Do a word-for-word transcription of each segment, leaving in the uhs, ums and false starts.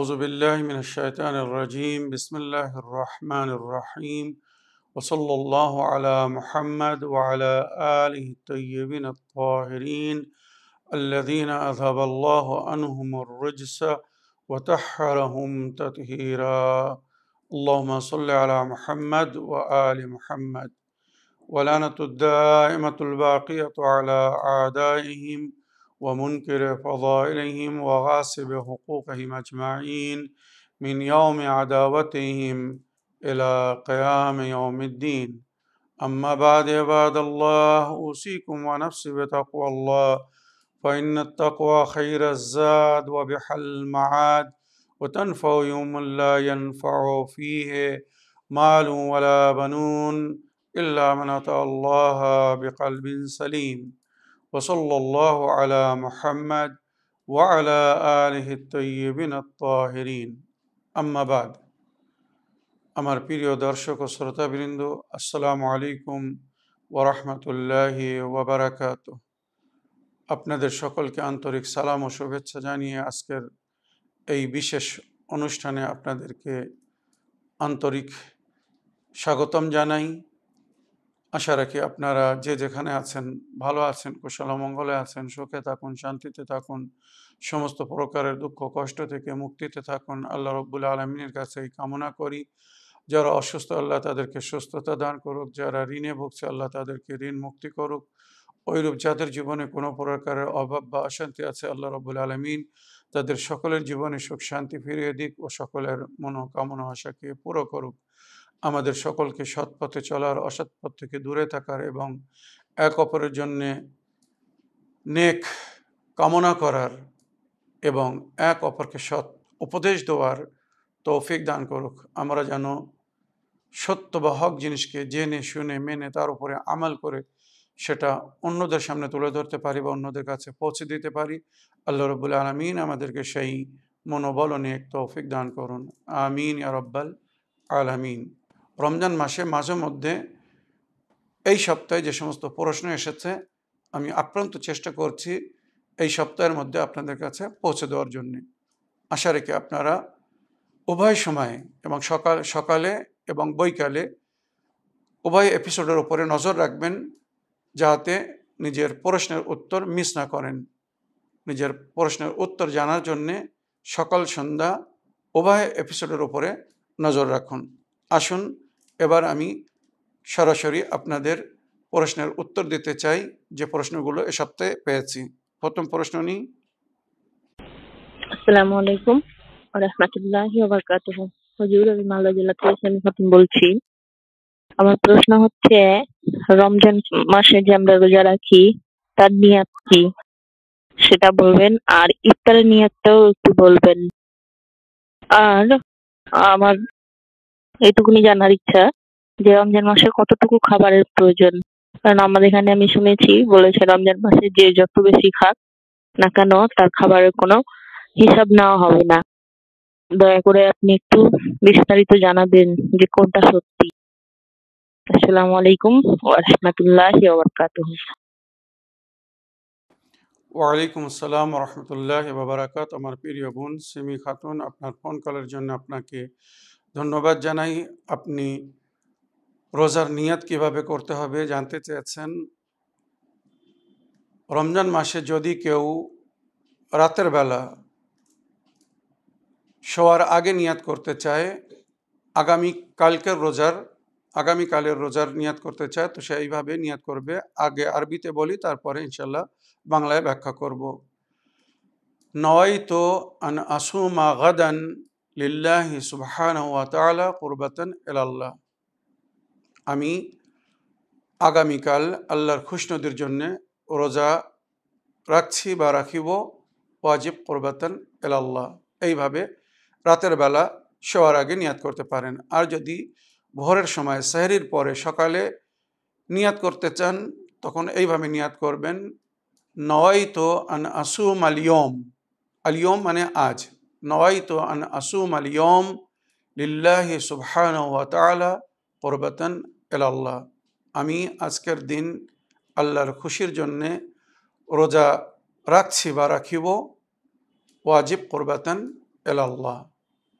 أعوذ بالله من الشيطان الرجيم بسم الله الرحمن الرحيم وصلى الله على محمد وعلى آله الطيبين الطاهرين الذين أذهب الله عنهم الرجس وطهرهم تطهيرا اللهم صل على محمد وآل محمد ولعنة الدائمة الباقية على أعدائهم ومنكر فضائلهم وغاصب حقوقهم أجمعين من يوم عداوتهم إلى قيام يوم الدين أما بعد عباد الله أوصيكم ونفسي بتقوى الله فإن التقوى خير الزاد وبحل المعاد وتنفع يوم لا ينفع فيه مال ولا بنون إلا من أتى الله بقلب سليم وصلى الله على محمد وعلى آله الطيبين الطاهرين أما بعد আমার প্রিয় দর্শক ও শ্রোতাবৃন্দ আসসালামু আলাইকুম ওয়া রাহমাতুল্লাহি ওয়া বারাকাতুহু। আপনাদের সকলকে আন্তরিক সালাম ও শুভেচ্ছা জানিয়ে আজকের এই বিশেষ অনুষ্ঠানে আপনাদেরকে আন্তরিক স্বাগতম জানাই। আশা রাখি আপনারা যে যেখানে আছেন ভালো আছেন, কুশল মঙ্গলে আছেন, সুখে থাকুন, শান্তিতে থাকুন, সমস্ত প্রকারের দুঃখ কষ্ট থেকে মুক্তিতে থাকুন। আল্লাহ রব্বুল আলামিনের কাছে এই কামনা করি। যারা অসুস্থ আল্লাহ তাদেরকে সুস্থতা দান করুক, যারা ঋণে ভুগছে আল্লাহ তাদেরকে ঋণ মুক্তি করুক, ওইরূপ যাদের জীবনে কোনো প্রকারের অভাব বা অশান্তি আছে আল্লাহ রব্বুল আলামিন তাদের সকলের জীবনে সুখ শান্তি ফিরিয়ে দিক ও সকলের মনোকামনা আশাকে পুরো করুক। আমাদের সকলকে সৎ পথে চলার, অসৎ পথ থেকে দূরে থাকার এবং এক অপরের জন্যে নেক কামনা করার এবং এক অপরকে সৎ উপদেশ দেওয়ার তৌফিক দান করুক। আমরা যেন সত্য বা হক জিনিসকে জেনে শুনে মেনে তার উপরে আমাল করে সেটা অন্যদের সামনে তুলে ধরতে পারি বা অন্যদের কাছে পৌঁছে দিতে পারি। আল্লাহ রব্বুল আলামিন আমাদেরকে সেই মনোবল ও নেক তৌফিক দান করুন, আমিন ইয়া রাব্বাল আলামিন। রমজান মাসে মাঝে মধ্যে এই সপ্তাহে যে সমস্ত প্রশ্ন এসেছে আমি আপ্রান্ত চেষ্টা করছি এই সপ্তাহের মধ্যে আপনাদের কাছে পৌঁছে দেওয়ার জন্যে। আশা রেখে আপনারা উভয় সময়ে এবং সকাল সকালে এবং বৈকালে উভয় এপিসোডের উপরে নজর রাখবেন যাতে নিজের প্রশ্নের উত্তর মিস না করেন। নিজের প্রশ্নের উত্তর জানার জন্যে সকাল সন্ধ্যা উভয় এপিসোডের উপরে নজর রাখুন। আসুন এবার আমি সরাসরি আপনাদের প্রশ্নের উত্তর দিতে চাই যে প্রশ্নগুলো এ সপ্তাহে পেয়েছি। প্রথম প্রশ্ন নিই। আসসালামু আলাইকুম ওয়া রাহমাতুল্লাহি ওয়া বারাকাতুহু। হুজুর, আমি মালদা জেলা থেকে আমি ফাতিম বলছি। আমার প্রশ্ন হচ্ছে, রমজান মাসে যে আমরা রোজা রাখি তার নিয়াত কি সেটা বলবেন, আর ইফতারের নিয়াতটাও একটু বলবেন। আর আমার এইটুকুনি জানার ইচ্ছা যে রমজান মাসে কতটুকু খাবারের প্রয়োজন, কারণ আমাদের এখানে আমি শুনেছি বলেছে রমজান মাসে যে যত বেশি খাক না কেন তার খাবারের কোনো হিসাব নেওয়া হবে না। দয়া করে আপনি একটু বিস্তারিত জানাবেন যে কোনটা সত্যি। আসসালামু আলাইকুম ওয়া রাহমাতুল্লাহি ওয়া বারাকাতুহু। ওয়ালাইকুম আসসালাম ওয়া রাহমাতুল্লাহি ওয়া বারাকাতুহু। আমার প্রিয় বোন সিমি খাতুন, আপনার ফোন কলের জন্য আপনাকে ধন্যবাদ জানাই। আপনি রোজার নিয়াত কিভাবে করতে হবে জানতে চেয়েছেন। রমজান মাসে যদি কেউ রাতের বেলা শোয়ার আগে নিয়াত করতে চায়, আগামী কালকের রোজার আগামীকালের রোজার নিয়াত করতে চায়, তো সে এইভাবে নিয়াত করবে। আগে আরবিতে বলি, তারপরে ইনশাল্লাহ বাংলায় ব্যাখ্যা করব। নওয়াইতু আন আসুমা গাদান লিল্লাহি সুবহানাহু ওয়া তাআলা কুরবাতান ইলাল্লাহ। আমি আগামীকাল আল্লাহর খুশনদির জন্যে রোজা রাখছি বা রাখিব, ওয়াজিব কুরবাতান ইলাল্লাহ। এইভাবে রাতের বেলা শোয়ার আগে নিয়াত করতে পারেন। আর যদি ভোরের সময় সেহরির পরে সকালে নিয়াত করতে চান তখন এইভাবে নিয়াত করবেন, নওয়াইতু আন আসুম আল ইয়ম। আল ইয়ম মানে আজ। নওয়াইতু আন আসুম আল ইয়ম লিল্লাহি সুবহানাহু ওয়া তাআলা কুরবাতান ইলাল্লাহ। আমি আজকের দিন আল্লাহর খুশির জন্যে রোজা রাখছি বা রাখিব, ওয়াজিব কুরবাতান ইলাল্লাহ।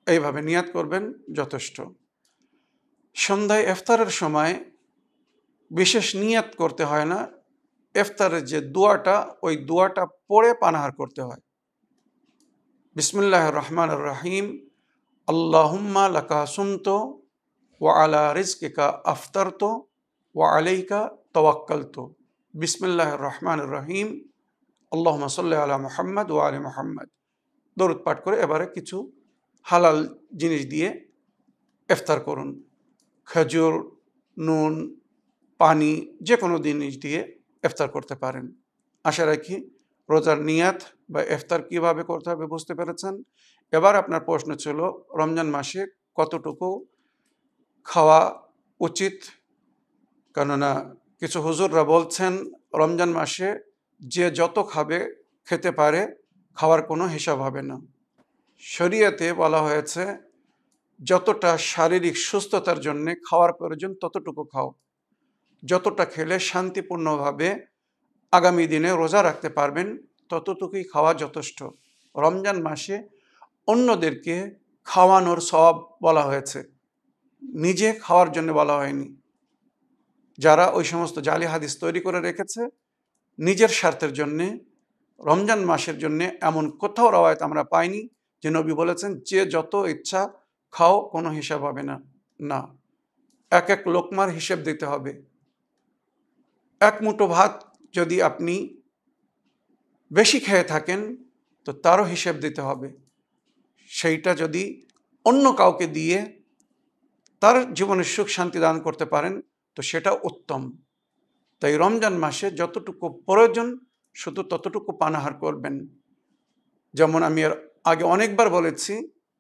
এইভাবে নিয়াত করবেন, যথেষ্ট। সন্ধ্যায় ইফতারের সময় বিশেষ নিয়াত করতে হয় না, ইফতারের যে দোয়াটা ওই দোয়াটা পড়ে পানাহার করতে হয়। বিসমিল্লাহির রহমানির রহিম, আল্লাহুম্মা লাকা সুমতু ওয়া আলা রিজকিকা আফতারতু ওয়া আলাইকা তাওয়াক্কালতু। বিসমিল্লাহির রহমানির রহিম, আল্লাহুম্মা সাল্লি আলা মুহাম্মাদ ওয়া আলি মুহাম্মাদ। দরুদ পাঠ করে এবারে কিছু হালাল জিনিস দিয়ে ইফতার করুন। খেজুর, নুন, পানি, যে কোনো জিনিস দিয়ে ইফতার করতে পারেন। আশা রাখি রোজার নিয়াত বা ইফতার কীভাবে করতে হবে বুঝতে পেরেছেন। এবার আপনার প্রশ্ন ছিল রমজান মাসে কতটুকু খাওয়া উচিত, কেননা কিছু হুজুররা বলছেন রমজান মাসে যে যত খাবে খেতে পারে, খাওয়ার কোনো হিসাব হবে না। শরীয়তে বলা হয়েছে যতটা শারীরিক সুস্থতার জন্যে খাওয়ার প্রয়োজন ততটুকু খাও, যতটা খেলে শান্তিপূর্ণভাবে আগামী দিনে রোজা রাখতে পারবেন ততটুকুই খাওয়া যথেষ্ট। রমজান মাসে অন্যদেরকে খাওয়ানোর সওয়াব বলা হয়েছে, নিজে খাওয়ার জন্য বলা হয়নি। যারা ওই সমস্ত জালি হাদিস তৈরি করে রেখেছে নিজের স্বার্থের জন্যে, রমজান মাসের জন্যে এমন কোথাও রওয়ায়াত আমরা পাইনি যে নবী বলেছেন যে যত ইচ্ছা খাও, কোনো হিসাব হবে না। না, এক এক লোকমার হিসেব দিতে হবে। এক মুঠো ভাত যদি আপনি বেশি খেয়ে থাকেন তো তারও হিসেব দিতে হবে। সেইটা যদি অন্য কাউকে দিয়ে তার জীবনের সুখ শান্তি দান করতে পারেন তো সেটা উত্তম। তাই রমজান মাসে যতটুকু প্রয়োজন শুধু ততটুকু পানাহার করবেন। যেমন আমি এর আগে অনেকবার বলেছি,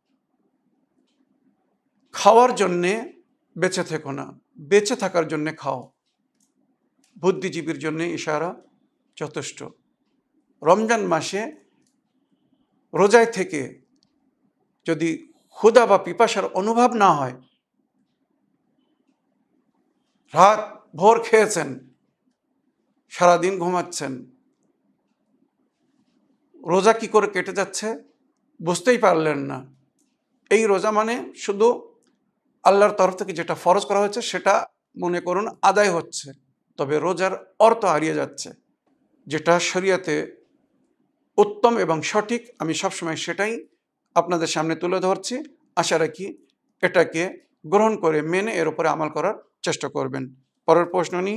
খাওয়ার জন্যে বেঁচে থেকো না, বেঁচে থাকার জন্যে খাও। বুদ্ধিজীবীর জন্যে ইশারা যথেষ্ট। রমজান মাসে রোজায় থেকে যদি ক্ষুধা বা পিপাসার অনুভব না হয়, রাত ভোর খেয়েছেন, সারাদিন ঘুমাচ্ছেন, রোজা কি করে কেটে যাচ্ছে বুঝতেই পারলেন না। এই রোজা মানে শুধু আল্লাহর তরফ থেকে যেটা ফরজ করা হয়েছে সেটা মনে করুন আদায় হচ্ছে, তবে রোজার অর্থ হারিয়ে যাচ্ছে। যেটা শরীয়তে উত্তম এবং সঠিক আমি সবসময় সেটাই আপনাদের সামনে তুলে ধরছি। আশা রাখি এটাকে গ্রহণ করে মেনে এর উপরে আমল করার চেষ্টা করবেন। পরের প্রশ্ন নিই।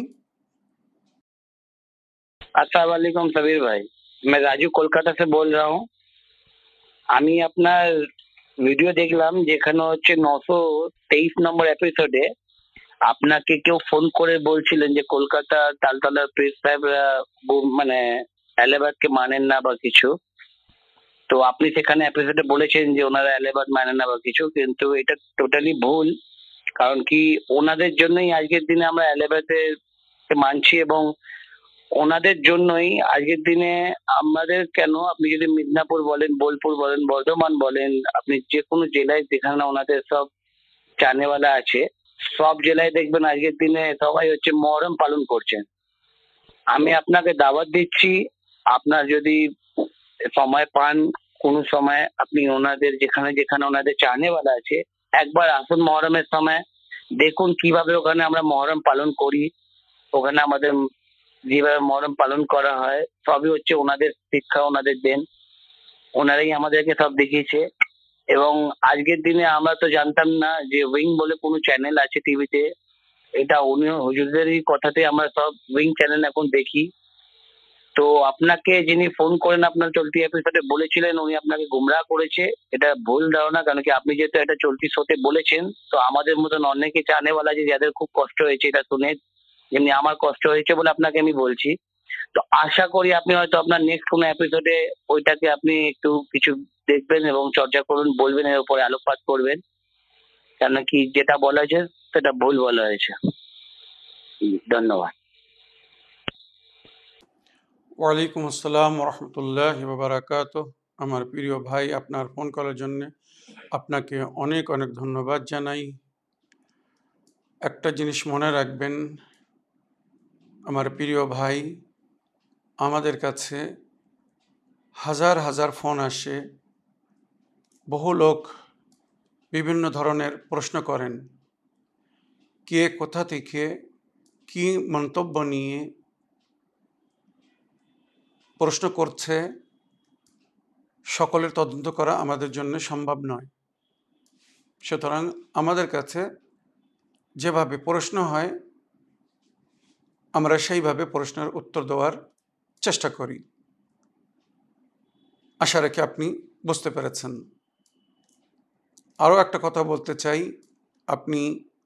अस्सलाम वालेकुम सबीर भाई, मैं राजू कोलकाता से बोल रहा हूँ। আমি আপনার ভিডিও দেখলাম যেখানে হচ্ছে নশো তেইশ নম্বর এপিসোডে আপনাকে কেউ ফোন করে বলছিলেন যে কলকাতা তালতলার প্রেস সাহেবরা মানে আলেবাদকে মানেন না বা কিছু। তো আপনি সেখানে এপিসোডে বলেছেন যে ওনারা আলেবাদ মানেন না বা কিছু, কিন্তু এটা টোটালি ভুল। কারণ কি ওনাদের জন্যই আজকের দিনে আমরা আলেবাদে মানছি এবং ওনাদের জন্যই আজকের দিনে আমাদের কেন আপনি যদি মিদনাপুর বলেন, বোলপুর বলেন, বর্ধমান বলেন, আপনি যে কোনো জেলায় যেখানে ওনাদের সব চানেওয়ালা আছে সব জেলায় দেখবেন আজকের দিনে সবাই হচ্ছে মহরম পালন করছেন। আমি আপনাকে দাওয়াত দিচ্ছি, আপনার যদি সময় পান কোনো সময় আপনি ওনাদের যেখানে যেখানে ওনাদের চানেওয়ালা আছে একবার আসুন মহরমের সময়, দেখুন কিভাবে ওখানে আমরা মহরম পালন করি। ওখানে আমাদের যেভাবে মহরম পালন করা হয় সবই হচ্ছে ওনাদের শিক্ষা, ওনাদের দেন, ওনারাই আমাদেরকে সব দেখিয়েছে। এবং আজকের দিনে আমরা তো জানতাম না যে উইং বলে কোনো চ্যানেল আছে টিভিতে, এটা উনি হুজুরদেরই কথাতে আমরা সব উইং চ্যানেল এখন দেখি। তো আপনাকে যিনি ফোন করেন আপনার চলতি এপিসোডে বলেছিলেন উনি আপনাকে গুমরাহ করেছে, এটা ভুল ধারণা। কারণ কি আপনি যেহেতু একটা চলতি শোতে বলেছেন, তো আমাদের মতন অনেকে চানেওয়ালা যে যাদের খুব কষ্ট হয়েছে এটা শুনে, যেমনি আমার কষ্ট হয়েছে বলে আপনাকে আমি বলছি। তো আশা করি আপনি হয়তো আপনার নেক্সট কোনো এপিসোডে ওইটাকে আপনি একটু কিছু দেখবেন এবং চর্চা করুন, বলবেন, এর উপরে আলোকপাত করবেন, কেন কি যেটা বলা হয়েছে সেটা ভুল বলা হয়েছে। ধন্যবাদ। ওয়ালাইকুম আসসালাম রহমতুল্লাহ বারাকাতুহ। আমার প্রিয় ভাই, আপনার ফোন কলের জন্য আপনাকে অনেক অনেক ধন্যবাদ জানাই। একটা জিনিস মনে রাখবেন আমার প্রিয় ভাই, আমাদের কাছে হাজার হাজার ফোন আসে, বহু লোক বিভিন্ন ধরনের প্রশ্ন করেন। কে কোথা থেকে কি মন্তব্য নিয়ে প্রশ্ন করছে সকলের তদন্ত করা আমাদের জন্য সম্ভব নয়। সুতরাং আমাদের কাছে যেভাবে প্রশ্ন হয় আমরা সেইভাবে প্রশ্নের উত্তর দেওয়ার চেষ্টা করি। আশা রাখি আপনি বুঝতে পেরেছেন। আরও একটা কথা বলতে চাই, আপনি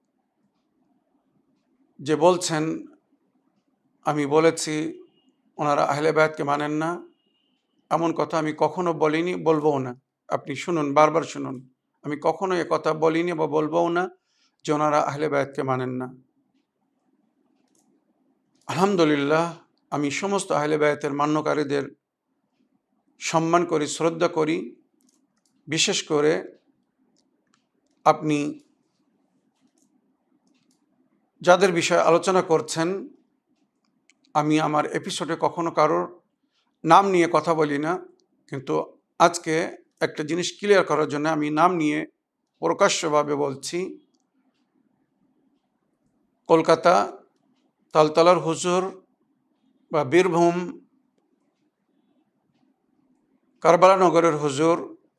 যে বলছেন আমি বলেছি ওনারা আহলে বায়াতকে মানেন না, এমন কথা আমি কখনো বলিনি, বলবও না। আপনি শুনুন, বারবার শুনুন, আমি কখনো এ কথা বলিনি বা বলবও না যে ওনারা আহলে বায়াতকে মানেন না। আলহামদুলিল্লাহ, আমি সমস্ত আহলে বায়াতের মান্যকারীদের সম্মান করি, শ্রদ্ধা করি। বিশেষ করে আপনি যাদের বিষয়ে আলোচনা করছেন, আমি আমার এপিসোডে কখনো কারোর নাম নিয়ে কথা বলি না, কিন্তু আজকে একটা জিনিস ক্লিয়ার করার জন্য আমি নাম নিয়ে প্রকাশ্যভাবে বলছি। কলকাতা তালতলার হুজুর বা বীরভূম কারবালা নগরের হুজুর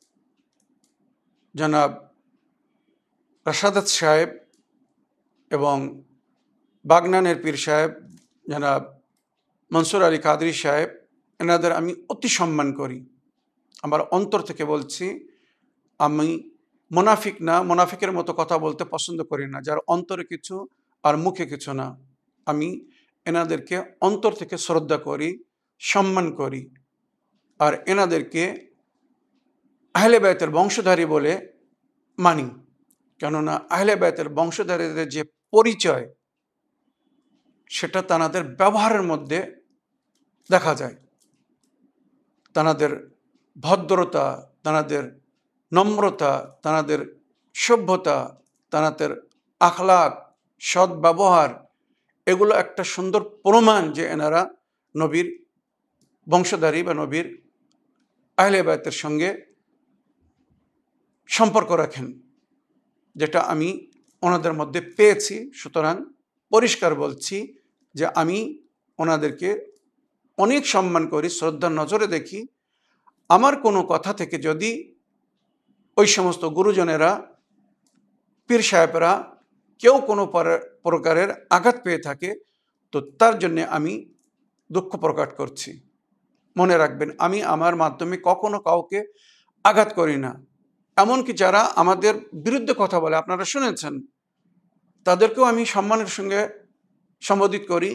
জনাব রাশাদাত সাহেব এবং বাগনানের পীর সাহেব জনাব মনসুর আলী কাদরি সাহেব, এনাদের আমি অতি সম্মান করি। আমার অন্তর থেকে বলছি, আমি মুনাফিক না, মুনাফিকের মতো কথা বলতে পছন্দ করি না, যার অন্তরে কিছু আর মুখে কিছু না। আমি এনাদেরকে অন্তর থেকে শ্রদ্ধা করি, সম্মান করি, আর এনাদেরকে আহলে বায়াতের বংশধারী বলে মানি। কেননা আহলে বায়াতের বংশধারীদের যে পরিচয় সেটা তাদের ব্যবহারের মধ্যে দেখা যায়। তাদের ভদ্রতা, তাদের নম্রতা, তাদের সভ্যতা, তাদের আখলাক, সৎ ব্যবহার, এগুলো একটা সুন্দর প্রমাণ যে এনারা নবীর বংশধারী বা নবীর আহলে বায়াতের সঙ্গে সম্পর্ক রাখেন, যেটা আমি ওনাদের মধ্যে পেয়েছি। সুতরাং পরিষ্কার বলছি যে আমি ওনাদেরকে অনেক সম্মান করি, শ্রদ্ধার নজরে দেখি। আমার কোনো কথা থেকে যদি ওই সমস্ত গুরুজনেরা, পীর সাহেবরা কেউ কোনো প্রকারের আঘাত পেয়ে থাকে, তো তার জন্যে আমি দুঃখ প্রকাশ করছি। মনে রাখবেন, আমি আমার মাধ্যমে কখনো কাউকে আঘাত করি না। এমনকি যারা আমাদের বিরুদ্ধে কথা বলে, আপনারা শুনেছেন, তাদেরকেও আমি সম্মানের সঙ্গে সম্বোধিত করি,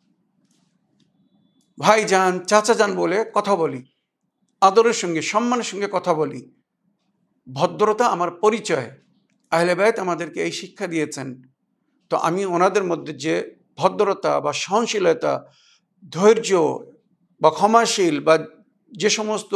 ভাইজান, চাচাজান বলে কথা বলি, আদরের সঙ্গে সম্মানের সঙ্গে কথা বলি। ভদ্রতা আমার পরিচয়। আহলে বায়াত আমাদেরকে এই শিক্ষা দিয়েছেন। তো আমি ওনাদের মধ্যে যে ভদ্রতা বা সহনশীলতা, ধৈর্য বা ক্ষমাশীল বা যে সমস্ত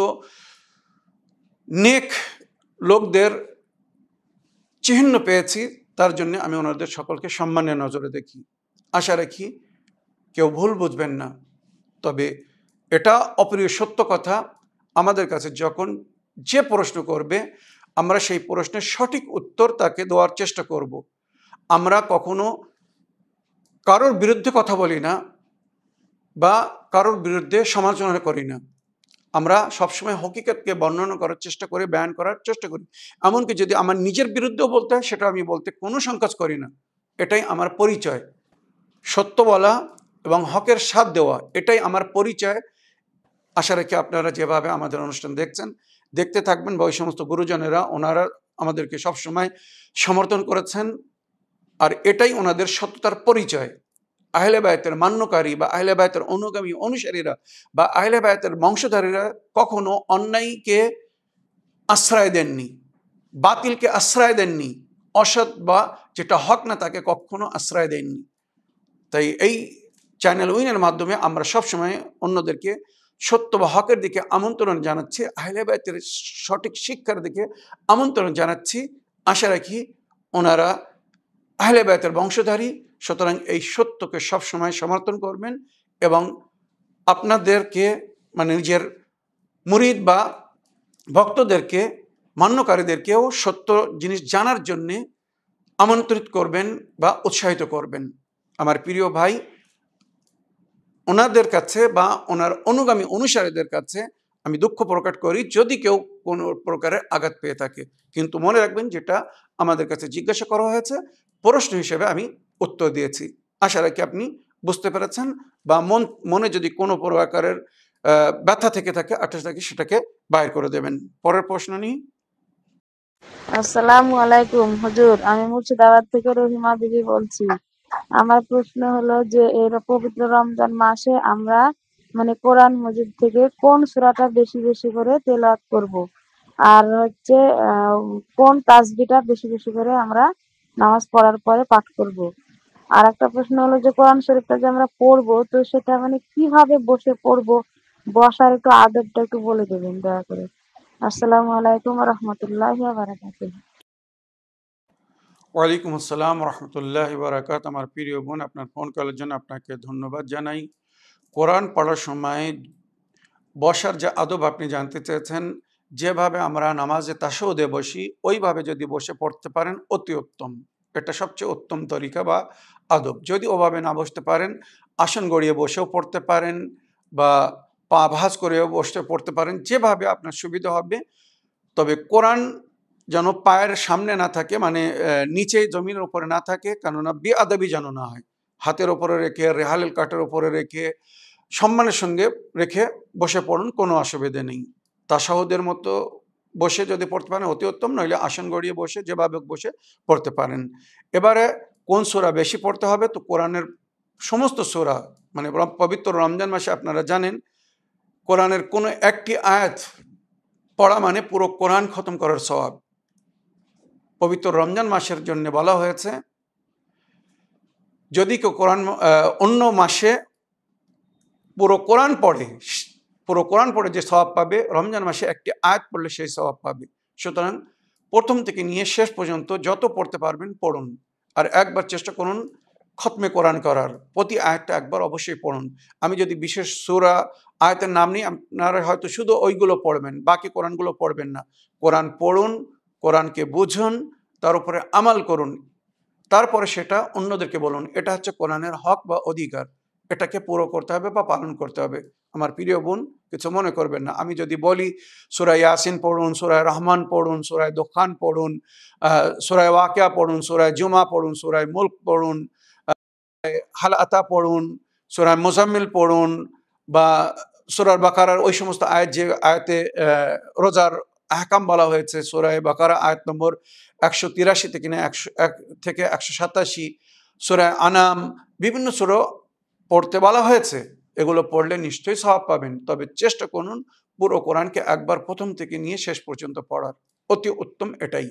নেক লোকদের চিহ্ন পেয়েছি, তার জন্য আমি ওনাদের সকলকে সম্মানের নজরে দেখি। আশা রাখি কেউ ভুল বুঝবেন না। তবে এটা অপ্রিয় সত্য কথা, আমাদের কাছে যখন যে প্রশ্ন করবে আমরা সেই প্রশ্নের সঠিক উত্তর তাকে দেওয়ার চেষ্টা করব। আমরা কখনো কারোর বিরুদ্ধে কথা বলি না বা কারোর বিরুদ্ধে সমালোচনা করি না। আমরা সবসময় হকিকতকে বর্ণনা করার চেষ্টা করি, বয়ান করার চেষ্টা করি। এমনকি যদি আমার নিজের বিরুদ্ধেও বলতে হয়, সেটা আমি বলতে কোনো সংকোচ করি না। এটাই আমার পরিচয়। সত্য বলা এবং হকের সাথ দেওয়া, এটাই আমার পরিচয়। আশা রাখি আপনারা যেভাবে আমাদের অনুষ্ঠান দেখছেন, দেখতে থাকবেন, বা ওই সমস্ত গুরুজনেরা ওনারা আমাদেরকে সবসময় সমর্থন করেছেন, আর এটাই ওনাদের সত্যতার পরিচয়। আহলে বায়াতের মান্যকারী বা আহলে বায়াতের অনুগামী অনুসারীরা বা আহলে বায়াতের বংশধারীরা কখনো অন্যায়কে আশ্রয় দেননি, বাতিলকে আশ্রয় দেননি, অসৎ বা যেটা হক না তাকে কখনো আশ্রয় দেননি। তাই এই চ্যানেল উইনের মাধ্যমে আমরা সবসময় অন্যদেরকে সত্য বা হকের দিকে আমন্ত্রণ জানাচ্ছি, আহলে বায়াতের সঠিক শিক্ষার দিকে আমন্ত্রণ জানাচ্ছি। আশা রাখি ওনারা আহলে বায়াতের বংশধারী। সুতরাং এই সত্যকে সবসময় সমর্থন করবেন এবং আপনাদেরকে, মানে নিজের মুরিদ বা ভক্তদেরকে মান্যকারীদেরকেও সত্য জিনিস জানার জন্যে আমন্ত্রিত করবেন বা উৎসাহিত করবেন। আমার প্রিয় ভাই, ওনাদের কাছে বা ওনার অনুগামী অনুসারীদের কাছে আমি দুঃখ প্রকাশ করি যদি কেউ কোনো প্রকারের আঘাত পেয়ে থাকে, কিন্তু মনে রাখবেন যেটা আমাদের কাছে জিজ্ঞাসা করা হয়েছে প্রশ্ন হিসেবে আমি উত্তর দিয়েছি। আশা রাখি আপনি বুঝতে পেরেছেন, বা মন মনে যদি কোনো প্রকারের ব্যথা থেকে থাকে আঠাশ থাকে সেটাকে বাইর করে দেবেন। পরের প্রশ্ন নিই। আসসালামু আলাইকুম হুজুর, আমি মুর্শিদাবাদ থেকে রহিমা বিবি বলছি। আমার প্রশ্ন হলো যে এর পবিত্র রমজান মাসে আমরা মানে কোরআন মজিদ থেকে কোন সূরাটা বেশি বেশি করে তেলাওয়াত করব, আর হচ্ছে আহ, কোন তাসবিহটা বেশি বেশি করে আমরা নামাজ পড়ার পরে পাঠ করব। আর একটা প্রশ্ন হলো যে কোরআন শরীফটা যে আমরা পড়বো তো সেটা মানে কিভাবে বসে পড়বো, বসার একটু আদবটা একটু বলে দেবেন দয়া করে। আসসালামু আলাইকুম ওয়া রাহমাতুল্লাহি ওয়া বারাকাতুহু। ওয়ালাইকুম আসসালাম রহমতুল্লাহ বারাকাত। আমার প্রিয় বোন, আপনার ফোন কলের জন্য আপনাকে ধন্যবাদ জানাই। কোরআন পড়ার সময় বসার যে আদব আপনি জানতে চেয়েছেন, যেভাবে আমরা নামাজে তাশাহুদে বসি ওইভাবে যদি বসে পড়তে পারেন অতি উত্তম। এটা সবচেয়ে উত্তম তরিকা বা আদব। যদি ওভাবে না বসতে পারেন আসন গড়িয়ে বসেও পড়তে পারেন বা পা ভাঁজ করেও বসে পড়তে পারেন, যেভাবে আপনার সুবিধা হবে। তবে কোরআন যেন পায়ের সামনে না থাকে, মানে নিচে জমিনের উপরে না থাকে, কেননা বেআদবি যেন না হয়। হাতের ওপরে রেখে, রেহালের কাঠের ওপরে রেখে সম্মানের সঙ্গে রেখে বসে পড়ুন, কোনো অসুবিধে নেই। তাশাহুদের মতো বসে যদি পড়তে পারেন অতি উত্তম, নইলে আসন গড়িয়ে বসে যেভাবে বসে পড়তে পারেন। এবারে কোন সূরা বেশি পড়তে হবে, তো কোরআনের সমস্ত সূরা, মানে পবিত্র রমজান মাসে আপনারা জানেন কোরআনের কোনো একটি আয়াত পড়া মানে পুরো কোরআন খতম করার সওয়াব। পবিত্র রমজান মাসের জন্য বলা হয়েছে যদি কেউ কোরআন অন্য মাসে পুরো কোরআন পড়ে, পুরো কোরআন পড়ে যে সওয়াব পাবে, রমজান মাসে একটি আয়াত পড়লে সেই সওয়াব পাবে। সুতরাং প্রথম থেকে নিয়ে শেষ পর্যন্ত যত পড়তে পারবেন পড়ুন, আর একবার চেষ্টা করুন খতমে কোরআন করার। প্রতি আয়াতটা একবার অবশ্যই পড়ুন। আমি যদি বিশেষ সূরা আয়াতের নাম নিই, আপনারা হয়তো শুধু ওইগুলো পড়বেন, বাকি কোরআনগুলো পড়বেন না। কোরআন পড়ুন, কোরআনকে বুঝুন, তার উপরে আমাল করুন, তারপরে সেটা অন্যদেরকে বলুন। এটা হচ্ছে কোরআনের হক বা অধিকার, এটাকে পুরো করতে হবে বা পালন করতে হবে। আমার প্রিয় বোন, কিছু মনে করবেন না। আমি যদি বলি সূরা ইয়াসিন পড়ুন, সূরা রহমান পড়ুন, সূরা দুখান পড়ুন, সূরা ওয়াকিয়া পড়ুন, সূরা জুমা পড়ুন, সূরা মুলক পড়ুন, হাল আতা পড়ুন, সূরা মুজাম্মিল পড়ুন, বা সূরা বাকারার ওই সমস্ত আয়াত যে আয়াতে রোজার আহকাম বলা হয়েছে, সূরা বাকারা আয়াত নম্বর একশো তিরাশি থেকে না একশো এক থেকে একশো সাতাশি, সূরা আনাম, বিভিন্ন সূরা পড়তে বলা হয়েছে। এগুলো পড়লে নিশ্চয়ই সওয়াব পাবেন। তবে চেষ্টা করুন পুরো কোরআনকে একবার প্রথম থেকে নিয়ে শেষ পর্যন্ত পড়ার, অতি উত্তম এটাই।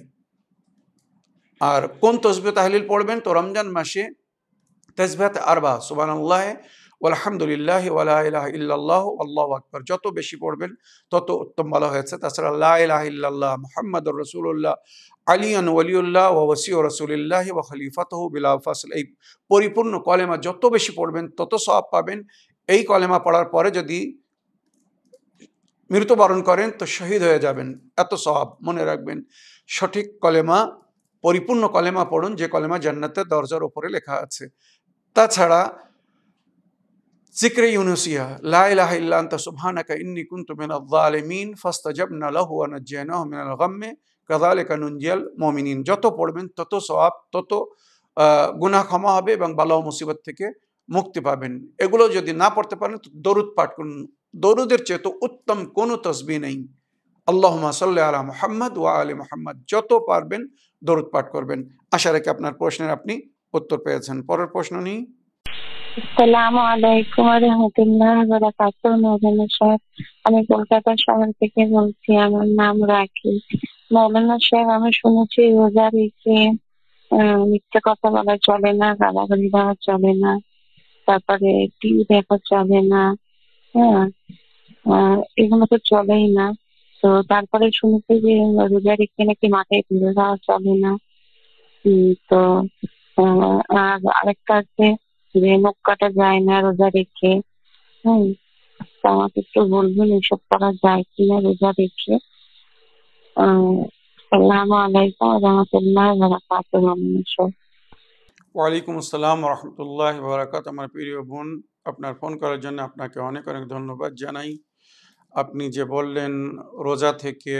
আর কোন তাসবিহ তাহলিল পড়বেন, তো রমজান মাসে তাসবিহাত আরবা, সুবহানাল্লাহ ওয়ালহামদুলিল্লাহ ওয়ালা ইলাহা ইল্লাল্লাহ আল্লাহু আকবার, যত বেশি পড়বেন তত উত্তম বলা হয়েছে। তাছাড়া লা ইলাহা ইল্লাল্লাহ মুহাম্মাদুর রাসূলুল্লাহ আলিয়ান ওয়ালিউল্লাহ ওয়া ওয়াসিউ রাসূলিল্লাহ ওয়া খলিফাতুহু বিলা ফাসল, এই পরিপূর্ণ কলেমা যত বেশি পড়বেন তত সওয়াব পাবেন। এই কলেমা পড়ার পরে যদি মৃত্যুবরণ করেন তো শহীদ হয়ে যাবেন, এত সওয়াব। মনে রাখবেন, সঠিক কলেমা, পরিপূর্ণ কলেমা পড়ুন, যে কলেমা জান্নাতের দরজার উপরে লেখা আছে। তাছাড়া জিক্রে ইউনুসিয়া, লা ইলাহা ইল্লা আনতা সুবহানাকা ইন্নী কুনতু মিনাজ জালিমিন ফাস্তাজাবনা লাহু ওয়া নাজ্জায়নাহু মিনাল গাম্মি কাযালিকা নুনজিল মুমিনিন, যত পড়বেন তত সওয়াব, তত গুনাহ ক্ষমা হবে এবং বালা ও মুসিবত থেকে মুক্তি পাবেন। এগুলো যদি না পড়তে পারেন তো দরুদ পাঠ করুন। দরুদের চেয়ে তো উত্তম কোনো তাসবিহ নেই। আল্লাহুম্মা সাল্লি আলা মুহাম্মাদ ওয়া আলি মুহাম্মাদ, যত পারবেন দরুদ পাঠ করবেন। আশা রাখি আপনার প্রশ্নের আপনি উত্তর পেয়েছেন। পরের প্রশ্ন নিই। আসসালামু আলাইকুম ওয়া রাহমাতুল্লাহি ওয়া বারাকাতুহু। মৌলানা সাহেব, আমি কলকাতা শহর থেকে বলছি, আমার নাম রাখি। মৌলানা সাহেব, আমি শুনেছি রোজা রেখে মিথ্যে কথা বলা চলে না, গালাগালি দেওয়া চলে না, তারপরে টিভি দেখা চলে না, হ্যাঁ এগুলো তো চলেই না। তো তারপরে শুনেছি যে রোজা রেখে নাকি মাথায় তুলে দেওয়া চলে না। তো আর আরেকটা আছে যে নখ কাটা যায় না রোজা রেখে। হম তো আমাকে একটু বলবেন এসব করা যায় কিনা রোজা রেখে। আহ আসসালামু আলাইকুম ওয়া রাহমাতুল্লাহি ওয়া বারাকাতুহু। ওয়ালাইকুম আসসালাম রহমতুল্লাহ বারাকাত। আমার প্রিয় বোন, আপনার ফোন করার জন্য আপনাকে অনেক অনেক ধন্যবাদ জানাই। আপনি যে বললেন রোজা থেকে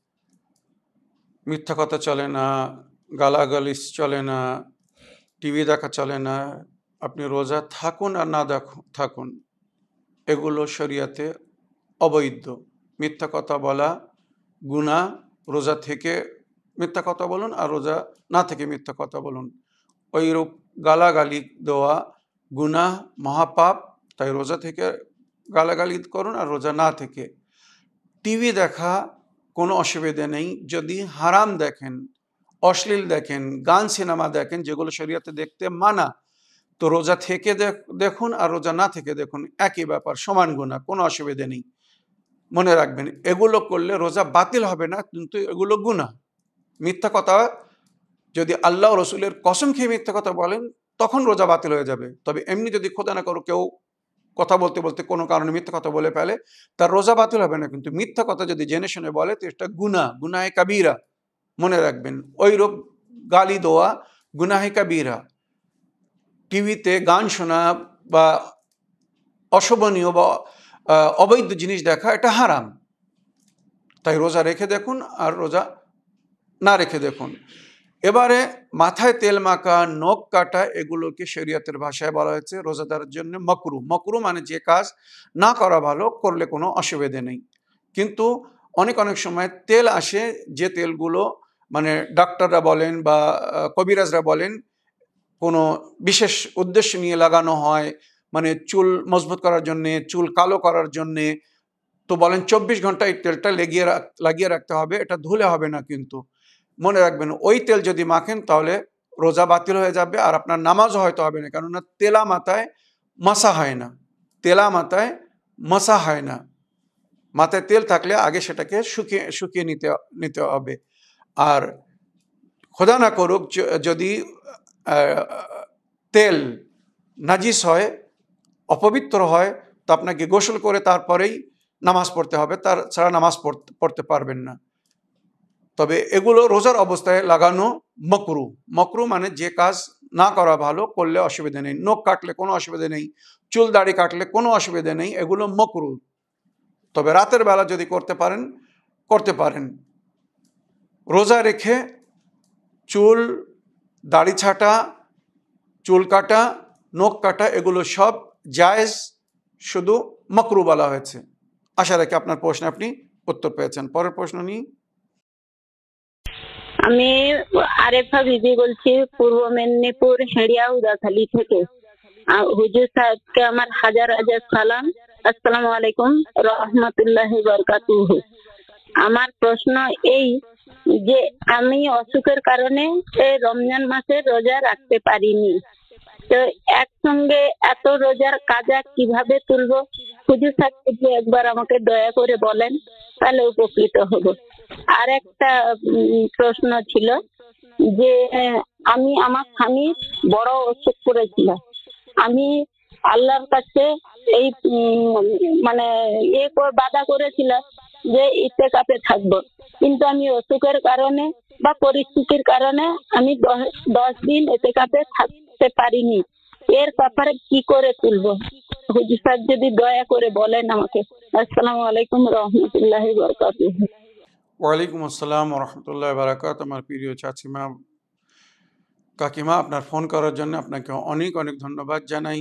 মিথ্যা কথা চলে না, গালাগালিজ চলে না, টিভি দেখা চলে না, আপনি রোজা থাকুন আর না দেখুন থাকুন, এগুলো শরিয়াতে অবৈধ। মিথ্যা কথা বলা গুনাহ। রোজা থেকে মিথ্যা কথা বলুন আর রোজা না থেকে মিথ্যা কথা বলুন। ওইরূপ গালাগালি দেওয়া গুনাহ, মহাপাপ। তাই রোজা থেকে গালাগালি করুন আর রোজা না থেকে। টিভি দেখা কোনো অসুবিধে নেই যদি হারাম দেখেন, অশ্লীল দেখেন, গান সিনেমা দেখেন, যেগুলো শরীয়তে দেখতে মানা, তো রোজা থেকে দেখুন আর রোজা না থেকে দেখুন, একই ব্যাপার, সমান গুনাহ, কোনো অসুবিধে নেই। মনে রাখবেন, এগুলো করলে রোজা বাতিল হবে না, কিন্তু এগুলো গুনাহ। মিথ্যা কথা, যদি আল্লাহ রসুলের কসম খেয়ে মিথ্যা কথা বলেন তখন রোজা বাতিল হয়ে যাবে। তবে এমনি যদি খোদা না করো কেউ কথা বলতে বলতে কোনো কারণে মিথ্যা কথা বলে ফেলে, তার রোজা বাতিল হবে না। কিন্তু মিথ্যা কথা যদি জেনে শুনে বলে তো এটা গুনাহ, গুনাহে কাবীরা। মনে রাখবেন, ওইরূপ গালি দেওয়া গুনাহে কাবীরা। টিভিতে গান শোনা বা অশোভনীয় বা অবৈধ জিনিস দেখা এটা হারাম। তাই রোজা রেখে দেখুন আর রোজা না রেখে দেখুন। এবারে মাথায় তেল মাখা, নখ কাটা, এগুলোকে শরীয়তের ভাষায় বলা হয়েছে রোজাদারের জন্য মকরু। মকরু মানে যে কাজ না করা ভালো, করলে কোনো অসুবিধে নেই। কিন্তু অনেক অনেক সময় তেল আসে, যে তেলগুলো মানে ডাক্তাররা বলেন বা কবিরাজরা বলেন কোনো বিশেষ উদ্দেশ্য নিয়ে লাগানো হয়, মানে চুল মজবুত করার জন্যে, চুল কালো করার জন্যে। তো বলেন চব্বিশ ঘন্টা এই তেলটা লেগিয়ে লাগিয়ে রাখতে হবে, এটা ধুলে হবে না। কিন্তু মনে রাখবেন, ওই তেল যদি মাখেন তাহলে রোজা বাতিল হয়ে যাবে আর আপনার নামাজও হয়তো হবে না, কেননা তেলা মাথায় মাসা হয় না। তেলা মাথায় মাসা হয় না। মাথায় তেল থাকলে আগে সেটাকে শুকিয়ে শুকিয়ে নিতে নিতে হবে। আর খোদা না করুক যদি তেল নাজিস হয়, অপবিত্র হয়, তো আপনাকে গোসল করে তারপরেই নামাজ পড়তে হবে, তার ছাড়া নামাজ পড়তে পড়তে পারবেন না। তবে এগুলো রোজার অবস্থায় লাগানো মকরু। মকরু মানে যে কাজ না করা ভালো, করলে অসুবিধা নেই। নখ কাটলে কোনো অসুবিধা নেই, চুল দাড়ি কাটলে কোনো অসুবিধা নেই, এগুলো মকরু। তবে রাতের বেলা যদি করতে পারেন করতে পারেন। রোজা রেখে চুল দাড়ি ছাঁটা, চুল কাটা, নখ কাটা, এগুলো সব জায়েজ, শুধু মকরু বলা হয়েছে। আশা রাখি আপনার প্রশ্নে আপনি উত্তর পেয়েছেন। পরের প্রশ্ন নিই। আমি আরেফা বিবি বলছি, পূর্ব মেদিনীপুর হেড়িয়া উদাখালী থেকে। হুজুর সাহেবকে আমার হাজার হাজার সালাম। আসসালামু আলাইকুম রহমতুল্লাহি বারাকাতুহু। আমার প্রশ্ন এই যে আমি অসুখের কারণে এই রমজান মাসে রোজা রাখতে পারিনি, তো একসঙ্গে এত রোজার কাজা কিভাবে তুলবো? হুজুর সাহেব যদি একবার আমাকে দয়া করে বলেন তাহলে উপকৃত হব। আর একটা প্রশ্ন ছিল যে আমি আমার স্বামী বড় অসুখ করেছিল, আমি আল্লাহর কাছে এই মানে এ বাধা করেছিল যে ইত্তেকাফে থাকবো, কিন্তু আমি অসুখের কারণে বা পরিস্থিতির কারণে আমি দশ দিন ইত্তেকাফে থাকতে পারিনি। এর ব্যাপারে কি করে তুলবো? হুজুর সাহেব যদি দয়া করে বলেন আমাকে। আসসালামু আলাইকুম রহমতুল্লাহি বারাকাতুহু। ওয়ালাইকুম আসসালাম রহমতুল্লাহ বারাকাত। আমার প্রিয় চাচিমা, কাকিমা, আপনার ফোন করার জন্য আপনাকে অনেক অনেক ধন্যবাদ জানাই।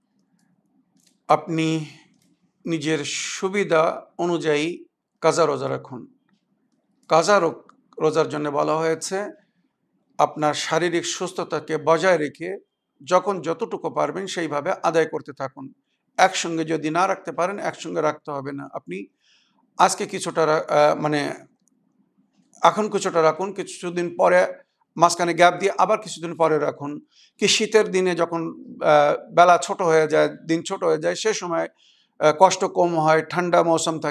আপনি নিজের সুবিধা অনুযায়ী কাজা রোজা রাখুন। কাজা রোজার জন্য বলা হয়েছে আপনার শারীরিক সুস্থতাকে বজায় রেখে যখন যতটুকু পারবেন সেইভাবে আদায় করতে থাকুন। একসঙ্গে যদি না রাখতে পারেন, একসঙ্গে রাখতে হবে না। আপনি আজকে কিছুটা মানে এখন কিছুটা রাখুন, কিছুদিন পরে মাঝখানে গ্যাপ দিয়ে আবার কিছুদিন পরে রাখুন। কি শীতের দিনে যখন বেলা ছোট হয়ে যায়, দিন ছোট হয়ে যায়, সে সময় কষ্ট কম হয়, ঠান্ডা মৌসুম থাকে,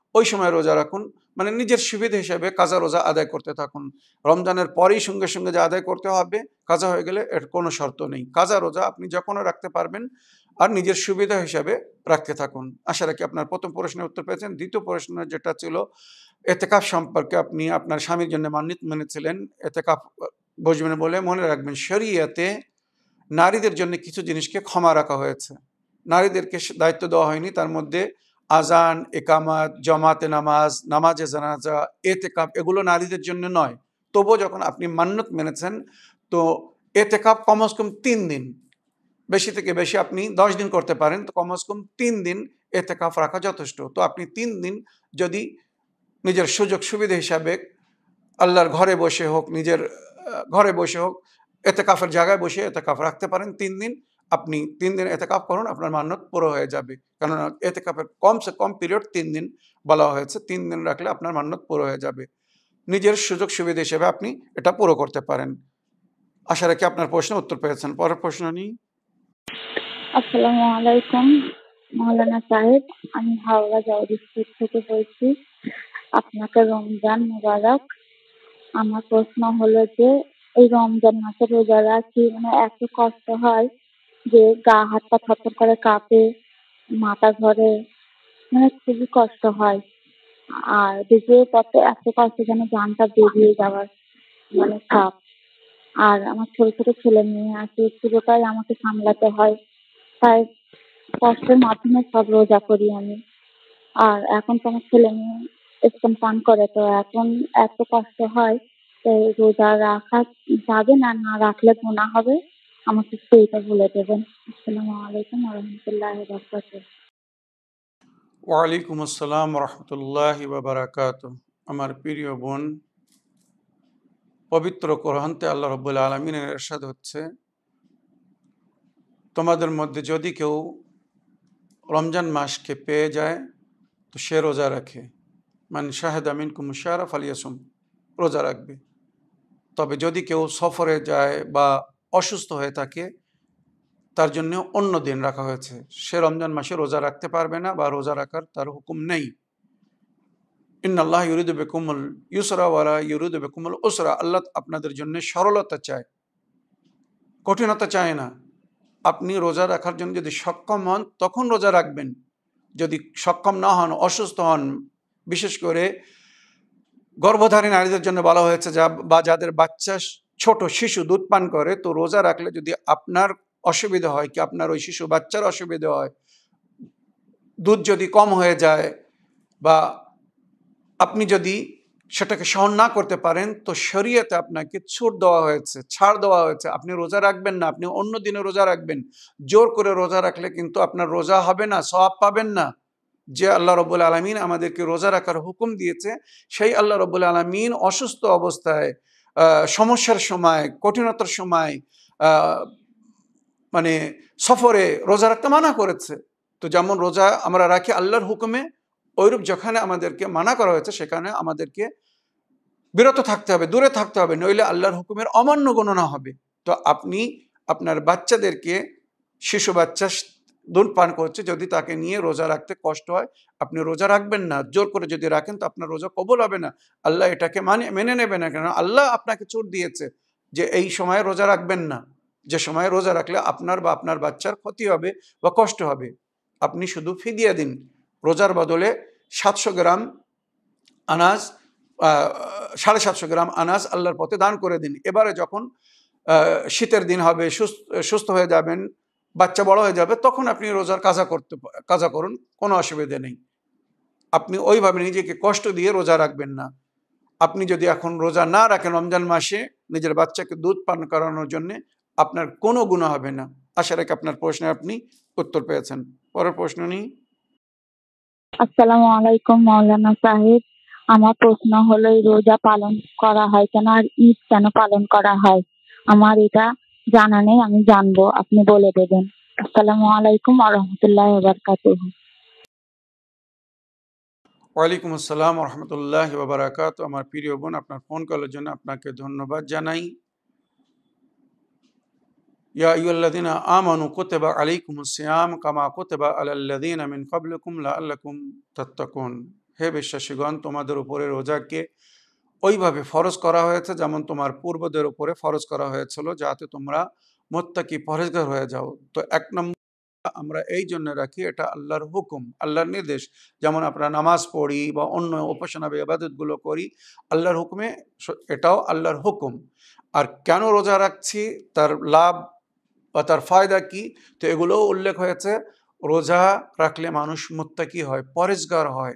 ওই সময় রোজা রাখুন, মানে নিজের সুবিধা হিসেবে কাজা রোজা আদায় করতে থাকুন। রমজানের পরেই সঙ্গে সঙ্গে যে আদায় করতে হবে, কাজা হয়ে গেলে এর কোনো শর্ত নেই। কাজা রোজা আপনি যখনও রাখতে পারবেন আর নিজের সুবিধা হিসাবে রাখতে থাকুন। আশা রাখি আপনার প্রথম প্রশ্নের উত্তর পেয়েছেন। দ্বিতীয় প্রশ্ন যেটা ছিল এতেকাফ সম্পর্কে, আপনি আপনার স্বামীর জন্য মান্যত মেনেছিলেন এতেকাফ বসবেন বলে, মনে রাখবেন শরীয়তে নারীদের জন্য কিছু জিনিসকে ক্ষমা রাখা হয়েছে, নারীদেরকে দায়িত্ব দেওয়া হয়নি। তার মধ্যে আজান, একামাত, জমাতে নামাজ, নামাজে জানাজা, এতেকাফ এগুলো নারীদের জন্য নয়। তবুও যখন আপনি মান্যত মেনেছেন তো এতেকাফ কমস কম তিন দিন, বেশি থেকে বেশি আপনি দশ দিন করতে পারেন, তো কমস কম তিন দিন এতেকাফ রাখা যথেষ্ট। তো আপনি তিন দিন যদি নিজের সুযোগ সুবিধা হিসাবে আল্লাহর ঘরে বসে হোক, নিজের ঘরে বসে হোক, এতেকাফের জায়গায় বসে এতেকাফ রাখতে পারেন তিন দিন, আপনি তিন দিন এতেকাফ করুন, আপনার মান্যত পুরো হয়ে যাবে। কেননা এতেকাফের কমসে কম পিরিয়ড তিন দিন বলা হয়েছে, তিন দিন রাখলে আপনার মান্যত পুরো হয়ে যাবে। নিজের সুযোগ সুবিধা হিসেবে আপনি এটা পুরো করতে পারেন। আশা রাখি আপনার প্রশ্নের উত্তর পেয়েছেন। পরের প্রশ্ন নিই। আসসালামু আলাইকুম মাওলানা সাহেব, আমি হাওড়া জগদীশপুর থেকে বলছি। আপনাকে রমজান মোবারক। আমার প্রশ্ন হলো যে এই রমজান মাসে রোজা রাখি, মানে এত কষ্ট হয় যে গা হাত পা থরথর করে কাঁপে, মাথা ধরে, মানে খুবই কষ্ট হয়। আর দ্বিতীয় পথে এত কষ্ট যেন জানটা বেরিয়ে যাওয়ার মানে খাপ। আর আমার ছোট ছোট ছেলে মেয়ে আছে, পুরোটাই আমাকে সামলাতে হয়, তাই কষ্টের মাধ্যমে সব রোজা করি আমি। আর এখন তো আমার ছেলে মেয়ে স্তন পান করে, তো এখন এত কষ্ট হয়, তো রোজা রাখা যাবে না, না রাখলে গুনাহ হবে। আমাকে একটু এটা বলে দেবেন। আসসালামু আলাইকুম ওয়া রাহমাতুল্লাহি ওয়া বারাকাতুহু। ওয়ালাইকুম আসসালাম রহমতুল্লাহি ওয়া বারাকাতুহু। আমার প্রিয় বোন, পবিত্র কোরআনতে আল্লাহ রাব্বুল আলামিনের ইরশাদ হচ্ছে, তোমাদের মধ্যে যদি কেউ রমজান মাসকে পেয়ে যায় তো সে রোজা রাখে। মান শাহাদা মিনকুম শাহরা ফালিয়াসুম, রোজা রাখবে। তবে যদি কেউ সফরে যায় বা অসুস্থ হয়ে থাকে, তার জন্য অন্য দিন রাখা হয়েছে, সে রমজান মাসে রোজা রাখতে পারবে না বা রোজা রাখার তার হুকুম নেই। ইন্নাল্লাহ ইউরিদু বিকুমুল ইউসরা ওয়ালা ইউরিদু বিকুমুল উসরা, আল্লাহ আপনাদের জন্য সরলতা চায়, কঠিনতা চায় না। আপনি রোজা রাখার জন্য যদি সক্ষম হন তখন রোজা রাখবেন, যদি সক্ষম না হন, অসুস্থ হন, বিশেষ করে গর্ভধারী নারীদের জন্য বলা হয়েছে যা বা যাদের বাচ্চা ছোট শিশু দুধ পান করে, তো রোজা রাখলে যদি আপনার অসুবিধা হয়, কি আপনার ওই শিশু বাচ্চার অসুবিধা হয়, দুধ যদি কম হয়ে যায় বা আপনি যদি সেটাকে সহন না করতে পারেন, তো শরীয়তে আপনাকে ছুট দেওয়া হয়েছে, ছাড় দেওয়া হয়েছে, আপনি রোজা রাখবেন না, আপনি অন্য দিনে রোজা রাখবেন। জোর করে রোজা রাখলে কিন্তু আপনার রোজা হবে না, সওয়াব পাবেন না। যে আল্লাহ রাব্বুল আলামিন আমাদেরকে রোজা রাখার হুকুম দিয়েছে, সেই আল্লাহ রাব্বুল আলামিন অসুস্থ অবস্থায়, সমস্যার সময়, কঠিনতার সময়, মানে সফরে রোজা রাখতে মানা করেছে। তো যেমন রোজা আমরা রাখি আল্লাহর হুকুমে, ওইরূপ যেখানে আমাদেরকে মানা করা হয়েছে সেখানে আমাদেরকে বিরত থাকতে হবে, দূরে থাকতে হবে, নইলে আল্লাহর হুকুমের অমান্য গণনা হবে। তো আপনি আপনার বাচ্চাদেরকে, শিশু বাচ্চা দুধ পান করছে, যদি তাকে নিয়ে রোজা রাখতে কষ্ট হয়, আপনি রোজা রাখবেন না। জোর করে যদি রাখেন তো আপনার রোজা কবুল হবে না, আল্লাহ এটাকে মানে মেনে নেবে না। কেন আল্লাহ আপনাকে ছুট দিয়েছে যে এই সময়ে রোজা রাখবেন না, যে সময়ে রোজা রাখলে আপনার বা আপনার বাচ্চার ক্ষতি হবে বা কষ্ট হবে। আপনি শুধু ফিদিয়া দিন, রোজার বদলে সাতশো গ্রাম আনাজ, সাড়ে সাতশো গ্রাম আনাজ আল্লাহর পথে দান করে দিন। এবারে যখন শীতের দিন হবে, সুস্থ হয়ে যাবেন, বাচ্চা বড় হয়ে যাবে, তখন আপনি রোজার কাজা করতে কাজা করুন, কোনো অসুবিধা নেই। আপনি ওইভাবে নিজেকে কষ্ট দিয়ে রোজা রাখবেন না। আপনি যদি এখন রোজা না রাখেন রমজান মাসে নিজের বাচ্চাকে দুধ পান করানোর জন্য, আপনার কোনো গুনাহ হবে না। আশা রাখি আপনার প্রশ্নে আপনি উত্তর পেয়েছেন। পরের প্রশ্ন নিই। আসসালামু আলাইকুম মাওলানা সাহেব, আমার প্রশ্ন হলো এই রোজা পালন করা হয় কেন, আর ঈদ কেন পালন করা হয়? আমার এটা জানা নেই, আমি জানবো, আপনি বলে দেবেন। আসসালামু আলাইকুম ওয়া রাহমাতুল্লাহি ওয়া বারাকাতুহু। ওয়ালাইকুম আসসালাম রহমতুল্লাহি ওয়া বারাকাতুহু। আমার প্রিয় বোন, আপনার ফোন কলের জন্য আপনাকে ধন্যবাদ জানাই। ইয়া আইয়ুহাল্লাযীনা আমানু কুতিবা আলাইকুমুস সিয়াম কামা কুতিবা আলাল্লাযীনা মিন ক্বাবলিকুম লাআল্লাকুম তাত্তাকুন। হে বিশ্বাসীগণ, তোমাদের উপরে রোজাকে ওইভাবে ফরজ করা হয়েছে যেমন তোমার পূর্বদের উপরে ফরজ করা হয়েছিল, যাতে তোমরা মুত্তাকি পরহেজগার হয়ে যাও। তো এক নম্বর আমরা এই জন্য রাখি, এটা আল্লাহর হুকুম, আল্লাহর নির্দেশ। যেমন আমরা নামাজ পড়ি বা অন্য উপাসনা বা ইবাদতগুলো করি আল্লাহর হুকুমে, এটাও আল্লাহর হুকুম। আর কেন রোজা রাখছি, তার লাভ বা তার ফায়দা কি, তো এগুলোও উল্লেখ হয়েছে। রোজা রাখলে মানুষ মুত্তাকি হয়, পরহেজগার হয়।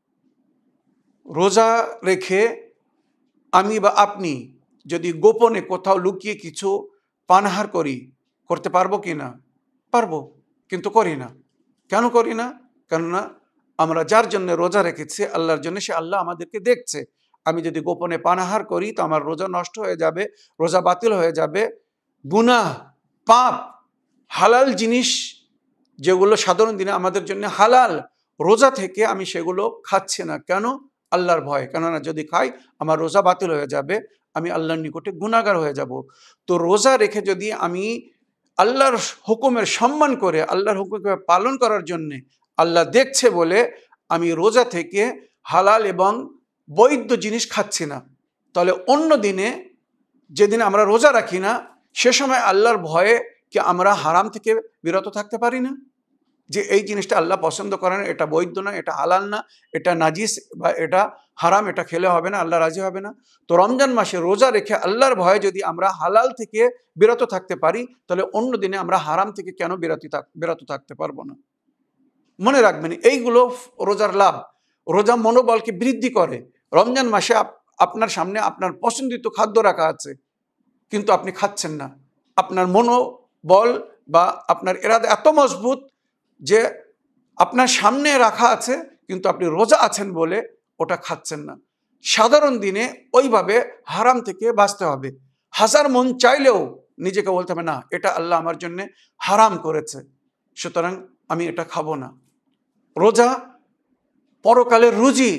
রোজা রেখে আমি বা আপনি যদি গোপনে কোথাও লুকিয়ে কিছু পানাহার করি, করতে পারবো কি না? পারবো, কিন্তু করি না। কেন করি না? কেননা আমরা যার জন্য রোজা রেখেছি, আল্লাহর জন্য, সে আল্লাহ আমাদেরকে দেখছে। আমি যদি গোপনে পানাহার করি তো আমার রোজা নষ্ট হয়ে যাবে, রোজা বাতিল হয়ে যাবে। গুনাহ, পাপ, হালাল জিনিস যেগুলো সাধারণ দিনে আমাদের জন্য হালাল, রোজা থেকে আমি সেগুলো খাচ্ছি না। কেন? আল্লাহর ভয়। কেননা যদি খাই আমার রোজা বাতিল হয়ে যাবে, আমি আল্লাহর নিকটে গুনাহগার হয়ে যাব। তো রোজা রেখে যদি আমি আল্লাহর হুকুমের সম্মান করে আল্লাহর হুকুমকে পালন করার জন্যে, আল্লাহ দেখছে বলে আমি রোজা থেকে হালাল এবং বৈধ জিনিস খাচ্ছি না, তাহলে অন্য দিনে যেদিন আমরা রোজা রাখি না, সে সময় আল্লাহর ভয়ে কি আমরা হারাম থেকে বিরত থাকতে পারি না? যে এই জিনিসটা আল্লাহ পছন্দ করেন, এটা বৈধ না, এটা হালাল না, এটা নাজিস বা এটা হারাম, এটা খেলে হবে না, আল্লাহ রাজি হবে না। তো রমজান মাসে রোজা রেখে আল্লাহর ভয়ে যদি আমরা হালাল থেকে বিরত থাকতে পারি, তাহলে অন্য দিনে আমরা হারাম থেকে কেন বিরতি বিরত থাকতে পারবো না? মনে রাখবেন, এইগুলো রোজার লাভ। রোজা মনোবলকে বৃদ্ধি করে। রমজান মাসে আপনার সামনে আপনার পছন্দিত খাদ্য রাখা আছে, কিন্তু আপনি খাচ্ছেন না। আপনার মনোবল বা আপনার ইরাদা এত মজবুত যে আপনার সামনে রাখা আছে, কিন্তু আপনি রোজা আছেন বলে ওটা খাচ্ছেন না। সাধারণ দিনে ওইভাবে হারাম থেকে বাঁচতে হবে। হাজার মন চাইলেও নিজেকে বলতে হবে, না, এটা আল্লাহ আমার জন্য হারাম করেছে, সুতরাং আমি এটা খাবো না। রোজা পরকালের রুজি।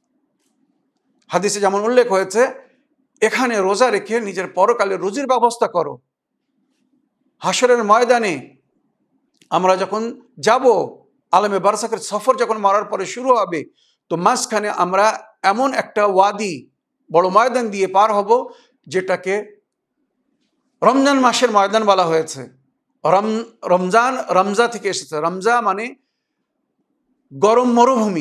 হাদিসে যেমন উল্লেখ হয়েছে, এখানে রোজা রেখে নিজের পরকালের রুজির ব্যবস্থা করো। হাসরের ময়দানে আমরা যখন যাব, আলমে বারসাকের সফর যখন মরার পরে শুরু হবে, তো মাঝখানে আমরা এমন একটা ওয়াদি, বড় ময়দান দিয়ে পার হব, যেটাকে রমজান মাসের ময়দান বলা হয়েছে। রম রমজান রমজা থেকে এসেছে। রমজা মানে গরম মরুভূমি।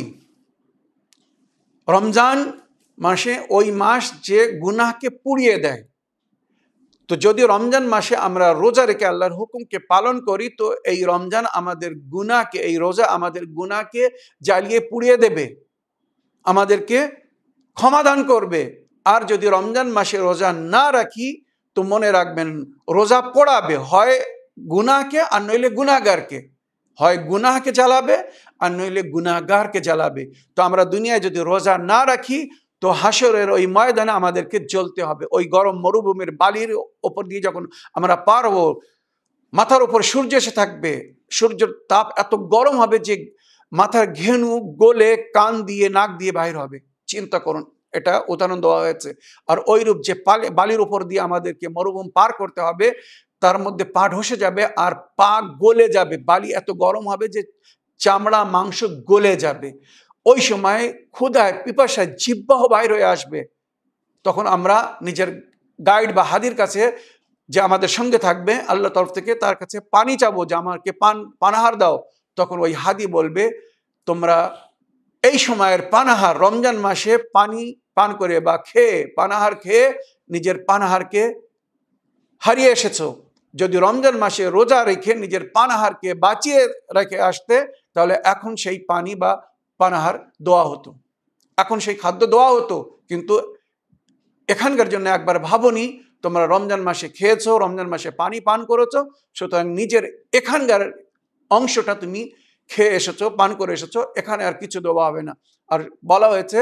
রমজান মাসে ওই মাস যে গুনাহকে পুড়িয়ে দেয়। তো যদি রমজান মাসে আমরা রোজা রেখে আল্লাহর হুকুমকে পালন করি, তো এই রমজান আমাদের গুনাহকে, এই রোজা আমাদের গুনাহকে জ্বালিয়ে পুড়িয়ে দেবে, আমাদেরকে ক্ষমাদান করবে। আর যদি রমজান মাসে রোজা না রাখি, তো মনে রাখবেন, রোজা পোড়াবে, হয় গুনাহকে আর নইলে গুনাহগারকে। হয় গুনাহকে জ্বালাবে আর নইলে গুনাহগারকে জ্বালাবে। তো আমরা দুনিয়ায় যদি রোজা না রাখি, তো হাসরের ওই ময়দানে আমাদেরকে জ্বলতে হবে। ওই গরম মরুভূমির বালির ওপর দিয়ে যখন আমরা পার হব, মাথার উপর সূর্য এসে থাকবে, সূর্যের তাপ এত গরম হবে যে মাথার ঘেনু গলে কান দিয়ে নাক দিয়ে বাহির হবে। চিন্তা করুন, এটা উদাহরণ দেওয়া হয়েছে। আর ওইরূপ যে বালির উপর দিয়ে আমাদেরকে মরুভূমি পার করতে হবে, তার মধ্যে পা ঢসে যাবে আর পা গলে যাবে। বালি এত গরম হবে যে চামড়া মাংস গলে যাবে। ওই সময় ক্ষুধায় পিপাসায় জিহ্বাও বাইর হয়ে আসবে। তখন আমরা নিজের গাইড বা হাদির কাছে, যে আমাদের সঙ্গে থাকবে আল্লাহ তরফ থেকে, তার কাছে পানি চাবো যে আমাকে পান পানাহার দাও। তখন ওই হাদি বলবে, তোমরা এই সময়ের পানাহার, রমজান মাসে পানি পান করে বা খেয়ে, পানাহার খেয়ে নিজের পানাহারকে হারিয়ে এসেছো। যদি রমজান মাসে রোজা রেখে নিজের পানাহারকে বাঁচিয়ে রেখে আসতে, তাহলে এখন সেই পানি বা পানাহার দেওয়া হতো, এখন সেই খাদ্য দেওয়া হতো। কিন্তু এখানকার জন্য একবার ভাবনি, তোমরা রমজান মাসে খেয়েছো, রমজান মাসে পানি পান করেছো, সুতরাং নিজের এখানকার অংশটা তুমি খেয়ে এসেছো, পান করে এসেছো, এখানে আর কিছু দেওয়া হবে না। আর বলা হয়েছে,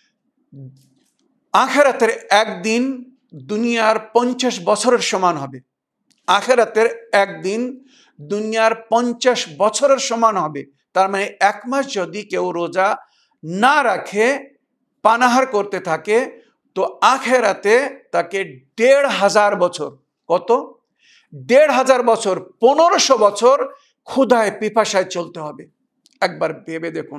আখিরাতের একদিন দুনিয়ার পঞ্চাশ বছরের সমান হবে। আখিরাতের একদিন দুনিয়ার পঞ্চাশ বছরের সমান হবে। তার মানে এক মাস যদি কেউ রোজা না রাখে, পানাহার করতে থাকে, তো আখিরাতে তাকে দেড় হাজার বছর, কত? দেড় হাজার বছর, পনেরোশো বছর ক্ষুধায় পিপাসায় চলতে হবে। একবার ভেবে দেখুন,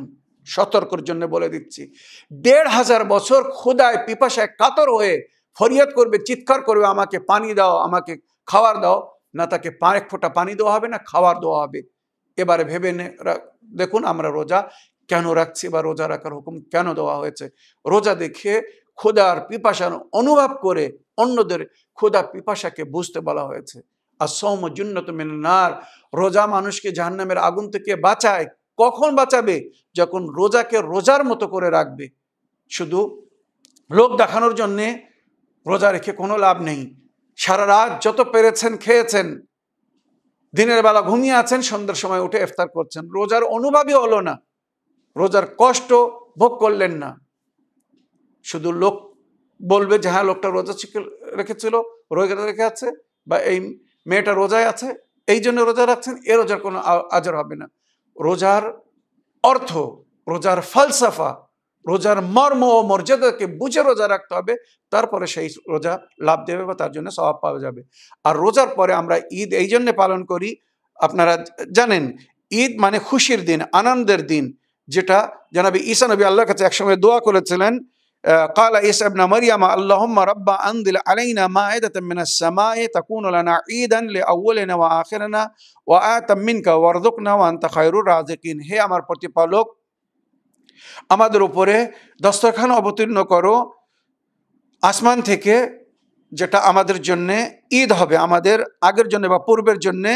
সতর্কর জন্য বলে দিচ্ছি। দেড় হাজার বছর ক্ষুধায় পিপাসায় কাতর হয়ে ফরিয়াদ করবে, চিৎকার করবে, আমাকে পানি দাও, আমাকে খাবার দাও, না তাকে এক ফোঁটা পানি দেওয়া হবে না খাবার দেওয়া হবে। এবারে ভেবে দেখুন আমরা রোজা কেন রাখছি বা রোজা রাখার হুকুম কেন দেওয়া হয়েছে। রোজা দেখে ক্ষুধার পিপাসা অনুভব করে অন্যদের ক্ষুধা পিপাসাকে বুঝতে বলা হয়েছে। আর সৌম জুন্নত মিনান নার, রোজা মানুষকে জাহান্নামের আগুন থেকে বাঁচায়। কখন বাঁচাবে? যখন রোজাকে রোজার মতো করে রাখবে। শুধু লোক দেখানোর জন্যে রোজা রেখে কোনো লাভ নেই। সারা রাত যত পেরেছেন খেয়েছেন, দিনের বেলা ঘুমিয়ে আছেন, সন্ধ্যার সময় উঠে ইফতার করছেন, রোজার অনুভবই হলো না, রোজার কষ্ট ভোগ করলেন না। শুধু লোক বলবে যে হ্যাঁ লোকটা রোজা রেখেছিল, রোজা রেখে আছে, বা এই মেয়েটা রোজায় আছে এই জন্য রোজা রাখছেন, এ রোজার কোনো আজর হবে না। রোজার অর্থ, রোজার ফালসাফা, রোজার মর্ম ও মর্যাদাকে বুঝে রোজা রাখতে হবে, তারপরে সেই রোজা লাভ দেবে বা তার জন্য সওয়াব পাওয়া যাবে। আর রোজার পরে আমরা ঈদ এই জন্য পালন করি, আপনারা জানেন ঈদ মানে খুশির দিন, আনন্দের দিন, যেটা জানাবি ঈসা নবী আল্লাহর কাছে একসময় দোয়া করেছিলেন, قال عيسى ابن مريم اللهم رب أنزل علينا مائدة من السماء تكون لنا عيدا لأولنا وآخرنا وآية منك وارزقنا وأنت خير الرازقين। হে আমার প্রতিপালক, আমাদের উপরে দস্তরখান অবতীর্ণ করো আসমান থেকে, যেটা আমাদের জন্য ঈদ হবে, আমাদের আগের জন্য বা পূর্বের জন্য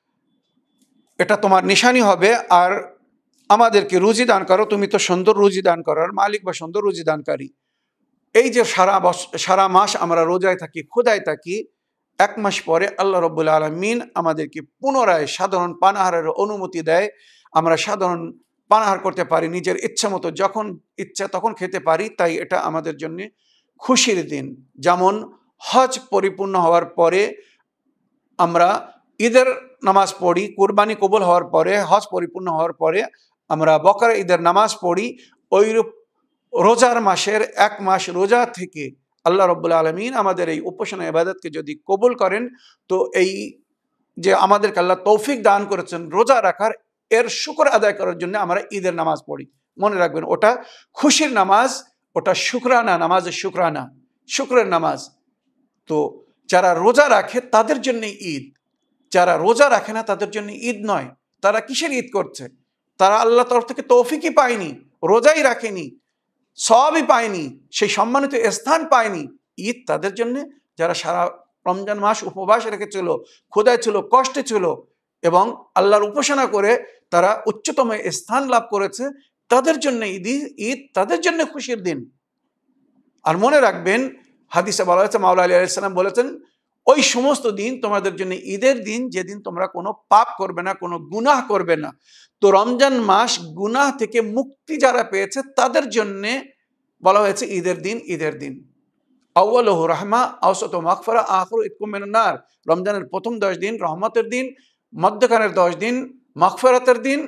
এটা তোমার নিশানি হবে। আর আমাদেরকে রুজি দান করো, তুমি তো সুন্দর রুজি দান করার মালিক বা সুন্দর রুজি দানকারী। এই যে সারা সারা মাস আমরা রোজায় থাকি, ক্ষুধায় থাকি, এক মাস পরে আল্লাহ রাব্বুল আলামিন আমাদেরকে পুনরায় সাধারণ পানাহারের অনুমতি দেয়। আমরা সাধারণ পানাহার করতে পারি, নিজের ইচ্ছা মতো যখন ইচ্ছা তখন খেতে পারি। তাই এটা আমাদের জন্য খুশির দিন। যেমন হজ পরিপূর্ণ হওয়ার পরে আমরা ঈদের নামাজ পড়ি, কুরবানি কবুল হওয়ার পরে, হজ পরিপূর্ণ হওয়ার পরে আমরা বকরা ঈদের নামাজ পড়ি, ওইরূপ রোজার মাসের এক মাস রোজা থেকে আল্লাহ রাব্বুল আলামিন আমাদের এই উপাসনা ইবাদতকে যদি কবুল করেন, তো এই যে আমাদেরকে আল্লাহ তৌফিক দান করেছেন রোজা রাখার, এর শুকর আদায় করার জন্য আমরা ঈদের নামাজ পড়ি। মনে রাখবেন ওটা খুশির নামাজ, ওটা শুকরানা, নামাজের শুকরানা, শুক্রের নামাজ। তো যারা রোজা রাখে তাদের জন্য ঈদ, যারা রোজা রাখে না তাদের জন্য ঈদ নয়। তারা কিসের ঈদ করছে? তারা আল্লাহ তরফ থেকে তৌফিকই পায়নি, রোজাই রাখেনি, সওয়াবই পায়নি, সেই সম্মানিত স্থান পায়নি। ঈদ তাদের জন্য যারা সারা রমজান মাস উপবাস রেখেছিল, ক্ষুধায় ছিল, কষ্টে ছিল এবং আল্লাহর উপাসনা করে তারা উচ্চতম স্থান লাভ করেছে, তাদের জন্য ঈদ, ঈদ তাদের জন্য খুশির দিন। আর মনে রাখবেন হাদিসে বলা হয়েছে, মাওলা আলী আলাইহিস সালাম বলেছেন, ওই সমস্ত দিন তোমাদের জন্য ঈদের দিন যেদিন তোমরা কোনো পাপ করবে না, কোনো গুনাহ করবে না। তো রমজান মাস গুনাহ থেকে মুক্তি যারা পেয়েছে তাদের জন্য বলা হয়েছে ঈদের দিন, ঈদের দিন। আউয়ালুহু রাহমা আওসাতু মাগফিরা আখিরু ইতকুম মিনান নার। রমজানের প্রথম দশ দিন রহমতের দিন, মধ্যখানের দশ দিন মাগফিরাতের দিন,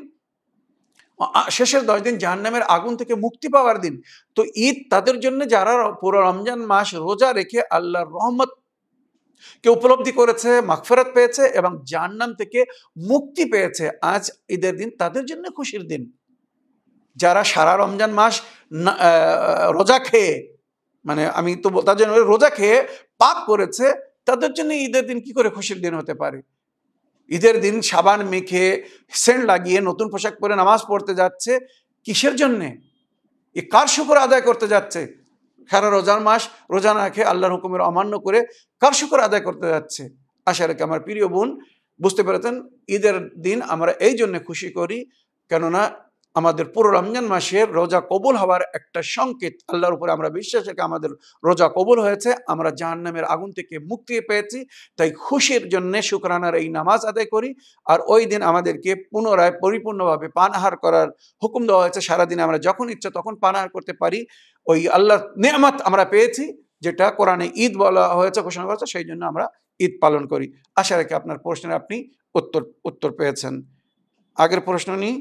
শেষের দশ দিন জাহান্নামের আগুন থেকে মুক্তি পাওয়ার দিন। তো ঈদ তাদের জন্য যারা পুরো রমজান মাস রোজা রেখে আল্লাহর রহমত কে উপলব্ধি করেছে, মাগফিরাত পেয়েছে এবং জাহান্নাম থেকে মুক্তি পেয়েছে। আজ ঈদের দিন তাদের জন্য খুশির দিন। যারা সারা রমজান মাস রোজা খেয়ে, মানে আমি তো তার জন্য রোজা খেয়ে পাপ করেছে, তাদের জন্য ঈদের দিন কি করে খুশির দিন হতে পারে? ঈদের দিন সাবান মেখে, সেন্ট লাগিয়ে, নতুন পোশাক পরে নামাজ পড়তে যাচ্ছে, কিসের জন্যে? এ কার শুকর আদায় করতে যাচ্ছে? সারা রোজার মাস রোজা না খেয়ে আল্লাহর হুকুমের অমান্য করে কার শুকর আদায় করতে যাচ্ছে? আশা রাখি আমার প্রিয় বোন বুঝতে পেরেছেন, ঈদের দিন আমরা এই জন্য খুশি করি কেননা আমাদের পুরো রমজান মাসের রোজা কবুল হওয়ার একটা সংকেত। আল্লাহর উপরে আমরা বিশ্বাস রেখে আমাদের রোজা কবুল হয়েছে, আমরা জাহান্নামের আগুন থেকে মুক্তি পেয়েছি, তাই খুশির জন্য শুকরানার এই নামাজ আদায় করি। আর ওই দিন আমাদেরকে পুনরায় পরিপূর্ণভাবে পানাহার করার হুকুম দেওয়া হয়েছে। সারাদিনে আমরা যখন ইচ্ছা তখন পানাহার করতে পারি। ওই আল্লাহর নেয়ামত আমরা পেয়েছি, যেটা কোরআনে ঈদ বলা হয়েছে, ঘোষণা করা হয়েছে, সেই জন্য আমরা ঈদ পালন করি। আশা রাখি আপনার প্রশ্নের আপনি উত্তর উত্তর পেয়েছেন। আগের প্রশ্ন নিই।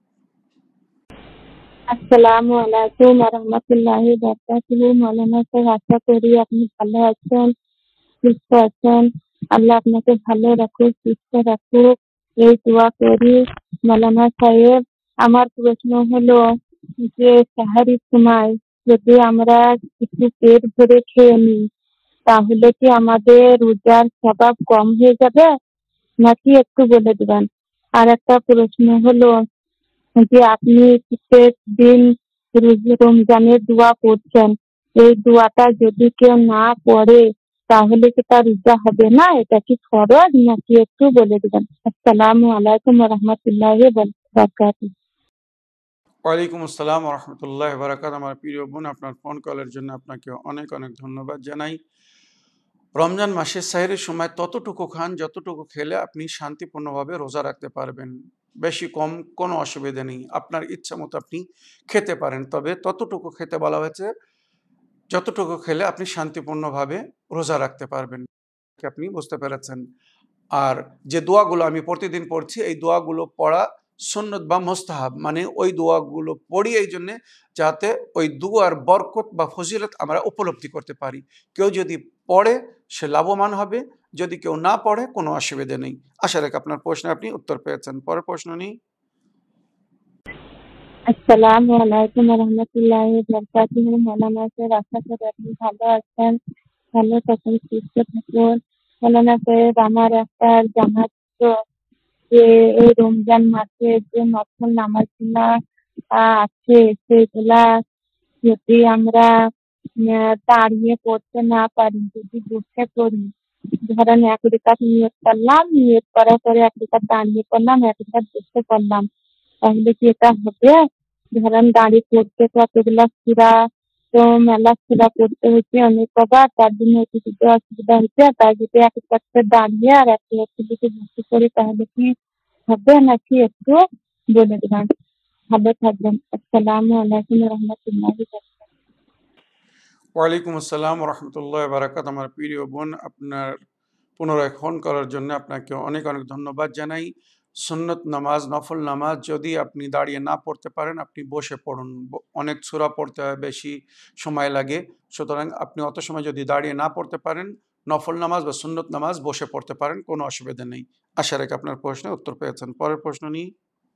আসসালামু আলাইকুম ওয়া রাহমাতুল্লাহি ওয়া বারাকাতুহু। মাওলানা স্যার, আশা করি আপনি ভালো আছেন, সুস্থ আছেন। আল্লাহ আপনাকে ভালো রাখুক, সুস্থ রাখুক, এই দোয়া করি। মাওলানা সাহেব, আমার প্রশ্ন হলো, যে সাহারির সময় যদি আমরা কিছু পেট ভরে খেয়ে নিই তাহলে কি আমাদের রোজার স্বভাব কম হয়ে যাবে নাকি একটু বলে দেবেন? আর একটা প্রশ্ন হলো যে আপনি প্রত্যেক দিন রোজ- রমজানের দোয়া করছেন, এই দোয়াটা যদি কেউ না পড়ে তাহলে কি তার রোজা হবে না? এটা কি ফরজ নাকি একটু বলে দেবেন? আসসালামু আলাইকুম রহমতুল্লাহ বারাকাতুহু। ওয়ালাইকুম আসসালাম রহমতুল্লাহ বারাকাত। আমার প্রিয় বোন, আপনার ফোন কলের জন্য আপনাকে অনেক অনেক ধন্যবাদ জানাই। রমজান মাসে সাহেরের সময় ততটুকু খান যতটুকু খেলে আপনি শান্তিপূর্ণভাবে রোজা রাখতে পারবেন। বেশি কম কোনো অসুবিধা নেই, আপনার ইচ্ছা মতো আপনি খেতে পারেন, তবে ততটুকু খেতে বলা হয়েছে যতটুকু খেলে আপনি শান্তিপূর্ণভাবে রোজা রাখতে পারবেন। আপনি বুঝতে পেরেছেন। আর যে দোয়াগুলো আমি প্রতিদিন পড়ছি, এই দোয়াগুলো পড়া সুন্নত বা মোস্তাহাব, মানে ওই দোয়াগুলো পড়ি এই জন্যে যাতে ওই দুয়ার বরকত বা ফজিলত আমরা উপলব্ধি করতে পারি। কেউ যদি পড়ে সে লাভবান হবে, যদি কেউ না পড়ে কোনো অসুবিধা নেই। আশা রাখি আপনার প্রশ্নে আপনি উত্তর পেয়েছেন। পরের প্রশ্ন নিই। আসসালামু আলাইকুম রহমতুল্লাহ বারাকাতুহু। মৌলানা স্যার, আশা করি আপনি ভালো আছেন, ভালো থাকুন, সুস্থ থাকুন। মৌলানা সাহেব, আমার একটা জানার ছিল যে এই রমজান মাসে যে নফল নামাজগুলা আহ, আছে সেগুলা যদি আমরা আহ, দাঁড়িয়ে পড়তে না পারি, যদি বসে পড়ি, ধরেন এক রেখাত নিয়ত করলাম, নিয়ত করার পরে এক রেখাত দাঁড়িয়ে পড়লাম, এক রেখাত বসে পড়লাম, তাহলে কি এটা হবে? ধরেন দাঁড়িয়ে পড়তে তো এতগুলা সূরা, তো মেলা সূরা পড়তে হচ্ছে অনেক কবার, তার জন্য একটু যদি অসুবিধা হচ্ছে, তাই যদি এক একটা দাঁড়িয়ে আর এক একটা যদি বসে পড়ি তাহলে কি হবে নাকি একটু বলে দেবেন? ভালো থাকবেন। আসসালামু আলাইকুম রহমতুল্লাহি। ওয়ালাইকুম আসসালাম রহমতুল্লাহ বারাকাত। আমার প্রিয় বোন, আপনার পুনরায় ফোন করার জন্য আপনাকে অনেক অনেক ধন্যবাদ জানাই। সুন্নত নামাজ, নফল নামাজ যদি আপনি দাঁড়িয়ে না পড়তে পারেন আপনি বসে পড়ুন। ব- অনেক সূরা পড়তে হয়, বেশি সময় লাগে, সুতরাং আপনি অত সময় যদি দাঁড়িয়ে না পড়তে পারেন নফল নামাজ বা সুন্নত নামাজ বসে পড়তে পারেন, কোনো অসুবিধা নেই। আশা রাখি আপনার প্রশ্নের উত্তর পেয়েছেন। পরের প্রশ্ন নিই।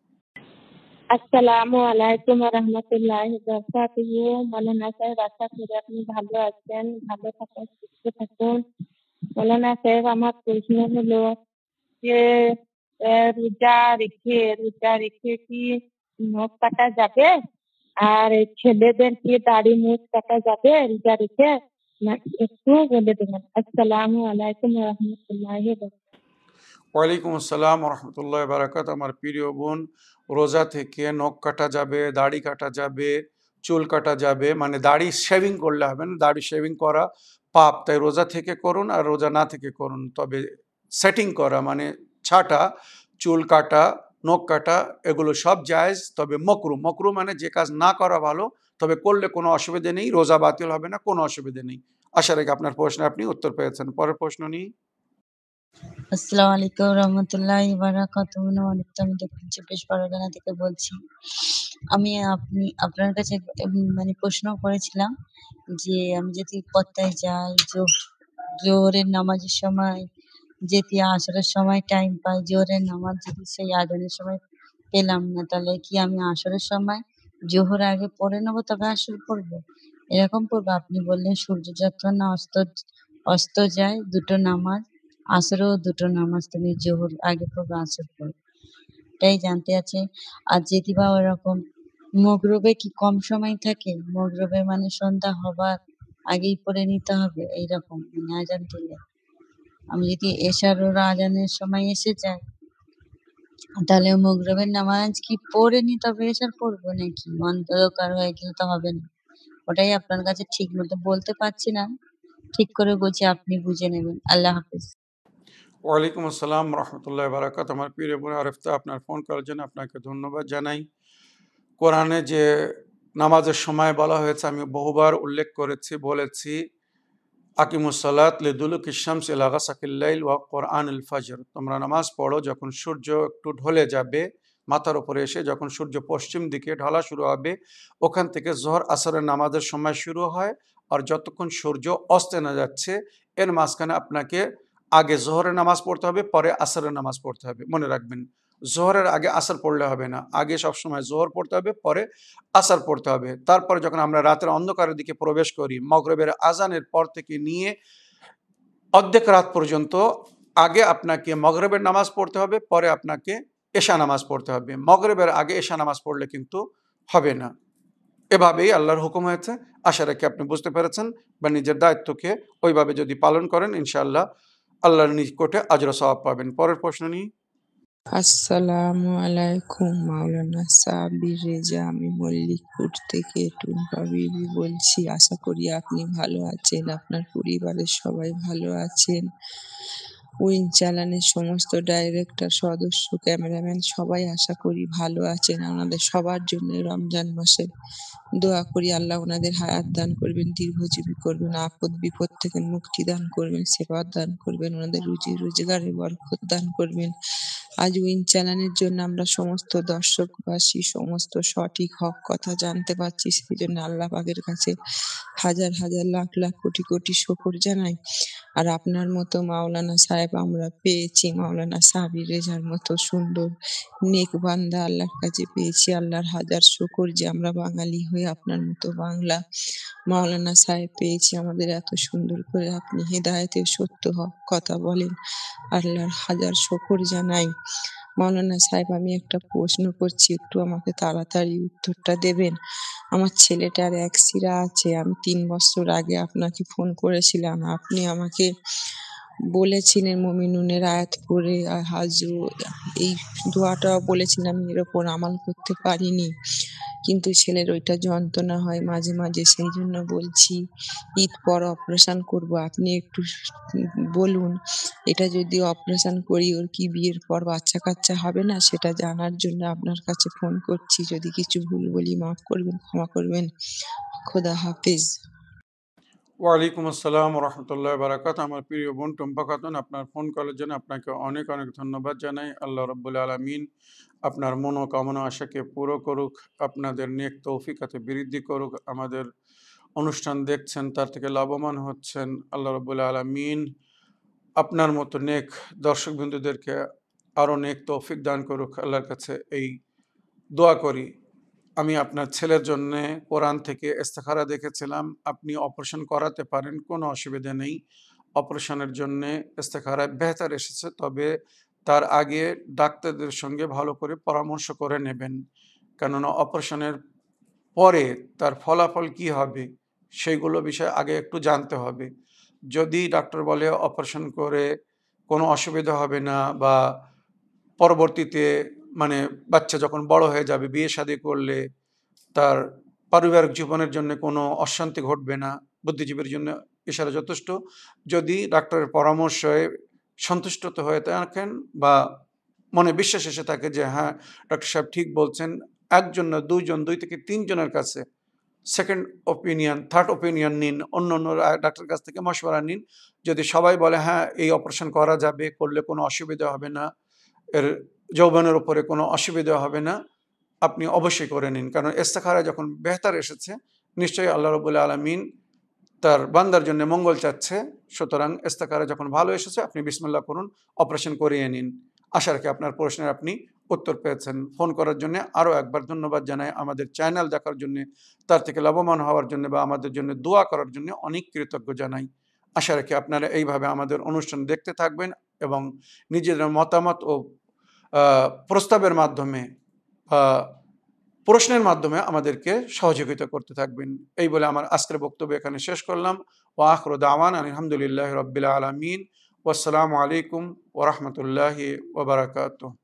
আসসালামু আলাইকুম রহমতুল্লাহি বারাকাতুহু। মৌলানা সাহেব, আশা করি আপনি ভালো আছেন, ভালো থাকুন, সুস্থ থাকুন। মৌলানা সাহেব, আমার প্রশ্ন হলো যে আহ, রোজা রেখে রোজা রেখে কি নখ কাটা যাবে? আর ছেলেদের কি দাড়ি মুছ কাটা যাবে রোজা রেখে? না, একটু বলে দেবেন। আসসালামু আলাইকুম রহমতুল্লাহি বারাকাতুহু। ওয়ালাইকুম আসসালাম রহমতুল্লাহ বারাকাত। আমার প্রিয় বোন, রোজা থেকে নখ কাটা যাবে, দাড়ি কাটা যাবে, চুল কাটা যাবে, মানে দাড়ি শেভিং করলে হবে না, দাড়ি শেভিং করা পাপ, তাই রোজা থেকে করুন আর রোজা না থেকে করুন। তবে সেটিং করা মানে ছাটা, চুল কাটা, নখ কাটা এগুলো সব জায়েজ, তবে মকরু। মকরু মানে যে কাজ না করা ভালো, তবে করলে কোনো অসুবিধা নেই, রোজা বাতিল হবে না, কোনো অসুবিধা নেই। আশা রাখি আপনার প্রশ্নে আপনি উত্তর পেয়েছেন। পরের প্রশ্ন নিই। আসসালামু আলাইকুম রহমতুল্লাহি বারাকাতুহু। অনেকটা আমি দক্ষিণ চব্বিশ পরগনা থেকে বলছি। আমি আপনি আপনার কাছে উম, মানে প্রশ্ন করেছিলাম যে আমি যদি পদ্মায় যাই, জো- জোহরের নামাজের সময় যেতে আসরের সময় টাইম পাই, জোহরের নামাজ যদি সেই আজানের সময় পেলাম না, তাহলে কি আমি আসরের সময় জোহর আগে পড়ে নেবো তবে আসর পড়বো? এরকম পড়বো? আপনি বললেন সূর্য যতক্ষণ না অস্ত অস্ত যায় দুটো নামাজ, আসরেও দুটো নামাজ তুমি জোহর আগে পড়বে আসর পড়বে, এটাই জানতে আছে। আর যদি বা ওরকম মগরবে কি কম সময় থাকে? মগরবে মানে সন্ধ্যা হবার আগেই পড়ে নিতে হবে এইরকম, মানে আজান দিলে আমি যদি এশার ওর আজানের সময় এসে যায় তাহলে মগরবের নামাজ কি পড়ে নিতে হবে, এশার পড়বো নাকি? অন্ধকার হয়ে গেলে তো হবে না। ওটাই আপনার কাছে ঠিক মতো বলতে পারছি না, ঠিক করে বলছি, আপনি বুঝে নেবেন। আল্লাহ হাফেজ। ওয়ালাইকুম আসসালাম রহমতুল্লাহ বারাকাত। আমার প্রিয় বোন আরেফতা, আপনার ফোন করার জন্য আপনাকে ধন্যবাদ জানাই। কোরআনে যে নামাজের সময় বলা হয়েছে আমি বহুবার উল্লেখ করেছি, বলেছি আকিমুসসালাত লিদুলুক ইশামস ইলা গাসাকিল লাইল ওয়া কোরআনুল ফাজর। তোমরা নামাজ পড়ো যখন সূর্য একটু ঢলে যাবে মাথার উপরে এসে, যখন সূর্য পশ্চিম দিকে ঢলা শুরু হবে ওখান থেকে জোহর আসরের নামাজের সময় শুরু হয়, আর যতক্ষণ সূর্য অস্তে না যাচ্ছে এর মাঝখানে আপনাকে আগে জোহরের নামাজ পড়তে হবে, পরে আসরের নামাজ পড়তে হবে, মনে রাখবেন। জোহরের আগে আসর পড়লে হবে না, আগে সবসময় জোহর পড়তে হবে, পরে আসর পড়তে হবে। তারপরে যখন আমরা রাতের অন্ধকারের দিকে প্রবেশ করি, মাগরিবের আজানের পর থেকে নিয়ে অর্ধেক রাত পর্যন্ত আগে আপনাকে মাগরিবের নামাজ পড়তে হবে, পরে আপনাকে এশা নামাজ পড়তে হবে। মাগরিবের আগে এশা নামাজ পড়লে কিন্তু হবে না। এভাবেই আল্লাহর হুকুম হয়েছে। আশা রাখি আপনি বুঝতে পেরেছেন বা নিজের দায়িত্বকে ওইভাবে যদি পালন করেন ইনশাআল্লাহ আল্লাহর নিকটে আজর ও সওয়াব পাবেন। পরের প্রশ্ন নিই। আসসালামু আলাইকুম, মাওলানা সাবির রেজা। আমি মল্লিকপুর থেকে টুম্পা বিবি বলছি। আশা করি আপনি ভালো আছেন, আপনার পরিবারের সবাই ভালো আছেন। উইন চ্যানেলের সমস্ত ডাইরেক্টর, সদস্য, ক্যামেরাম্যান সবাই আশা করি ভালো আছেন। আমাদের সবার জন্য রমজান মাসে দোয়া করি আল্লাহ ওনাদের হায়াত দান করবেন, দীর্ঘজীবী করবেন, আপদ বিপদ থেকে মুক্তি দান করবেন, সেবা দান করবেন, ওনাদের রুজি রোজগারে বরকত দান করবেন। আজ উইন চ্যানেলের জন্য আমরা সমস্ত দর্শকবাসী সমস্ত সঠিক হক কথা জানতে পারছি, সেই জন্য আল্লাহ পাকের কাছে হাজার হাজার লাখ লাখ কোটি কোটি শুকর জানাই। আর আপনার মতো মাওলানা সাহেব আমরা পেয়েছি, মাওলানা সাবির রেজার মতো সুন্দর নেক বান্দা আল্লাহর কাছে পেয়েছি। আল্লাহর হাজার শুকর যে আমরা বাঙালি হয়ে আপনার মতো বাংলা মাওলানা সাহেব পেয়েছি। আমাদের এত সুন্দর করে আপনি হেদায়েতের সত্য হক কথা বলেন, আল্লাহর হাজার শুকর জানাই। মাওলানা সাহেব আমি একটা প্রশ্ন করছি, একটু আমাকে তাড়াতাড়ি উত্তরটা দেবেন। আমার ছেলেটার অ্যাক্সিরা আছে, আমি তিন বছর আগে আপনাকে ফোন করেছিলাম, আপনি আমাকে বলেছিলেন মুমিনুনের আয়াত পড়ে আর হাজু এই দোয়াটা বলেছিলাম, এর ওপর আমল করতে পারিনি, কিন্তু ছেলের ওইটা যন্ত্রণা হয় মাঝে মাঝে, সেই জন্য বলছি ঈদ পর অপারেশন করব। আপনি একটু বলুন এটা যদি অপারেশন করি ওর কি বিয়ের পর বাচ্চা কাচ্চা হবে না, সেটা জানার জন্য আপনার কাছে ফোন করছি। যদি কিছু ভুল বলি মাফ করবেন, ক্ষমা করবেন। খোদা হাফেজ। ওয়ালাইকুম আসসালাম রহমতুল্লাহ বারাকাত। আমার প্রিয় বোন টুম্পা খাতুন, আপনার ফোন কলের জন্য আপনাকে অনেক অনেক ধন্যবাদ জানাই। আল্লাহ রব্বুল আলমিন আপনার মনোকামনা আশাকে পুরো করুক, আপনাদের নেক তৌফিকাতে বৃদ্ধি করুক। আমাদের অনুষ্ঠান দেখছেন, তার থেকে লাভবান হচ্ছেন, আল্লাহ রব্বুল আলমিন আপনার মতো নেক দর্শক বিন্দুদেরকে আরও নেক তৌফিক দান করুক। আল্লাহর কাছে এই দোয়া করি। আমি আপনার ছেলের জন্য কোরআন থেকে ইস্তেখারা দেখেছিলাম, আপনি অপারেশন করাতে পারেন, কোনো অসুবিধা নেই। অপারেশনের জন্য ইস্তেখারা বেহতার এসেছে, তবে তার আগে ডাক্তারদের সঙ্গে ভালো করে পরামর্শ করে নেবেন, কেননা অপারেশনের পরে তার ফলাফল কি হবে সেইগুলো বিষয়ে আগে একটু জানতে হবে। যদি ডাক্তার বলে অপারেশন করে কোনো অসুবিধা হবে না, বা পরবর্তীতে মানে বাচ্চা যখন বড় হয়ে যাবে বিয়ে শাদী করলে তার পারিবারিক জীবনের জন্য কোনো অশান্তি ঘটবে না, বুদ্ধিজীবীর জন্য ইশারা যথেষ্ট। যদি ডাক্তারের পরামর্শে সন্তুষ্ট হয়ে থাকেন বা মনে বিশ্বাস এসে থাকে যে হ্যাঁ ডাক্তার সাহেব ঠিক বলছেন, একজন না দুইজন, দুই থেকে তিনজনের কাছে সেকেন্ড ওপিনিয়ন, থার্ড ওপিনিয়ন নিন, অন্য অন্য ডাক্তারের কাছ থেকে মশওয়ারা নিন। যদি সবাই বলে হ্যাঁ এই অপারেশন করা যাবে, করলে কোনো অসুবিধা হবে না, এর যৌবনের উপরে কোনো অসুবিধা হবে না, আপনি অবশ্যই করে নিন। কারণ ইস্তেখারা যখন বেহতার এসেছে, নিশ্চয়ই আল্লাহ রাব্বুল আলামিন তার বান্দার জন্য মঙ্গল চাচ্ছে। সুতরাং ইস্তেখারা যখন ভালো এসেছে, আপনি বিসমিল্লাহ করুন, অপারেশন করিয়ে নিন। আশা রাখি আপনার প্রশ্নের আপনি উত্তর পেয়েছেন। ফোন করার জন্য আরও একবার ধন্যবাদ জানাই। আমাদের চ্যানেল দেখার জন্য, তার থেকে লাভবান হওয়ার জন্য বা আমাদের জন্য দোয়া করার জন্য অনেক কৃতজ্ঞ জানাই। আশা রাখি আপনারা এইভাবে আমাদের অনুষ্ঠান দেখতে থাকবেন এবং নিজেদের মতামত ও প্রস্তাবের মাধ্যমে প্রশ্নের মাধ্যমে আমাদেরকে সহযোগিতা করতে থাকবেন। এই বলে আমার আজকের বক্তব্য এখানে শেষ করলাম। ওয়া আখিরু দাওয়ানা আলহামদুলিল্লাহি রাব্বিল আলামিন। ওয়াসসালামু আলাইকুম ওয়া রাহমাতুল্লাহি ওয়া বারাকাতুহু।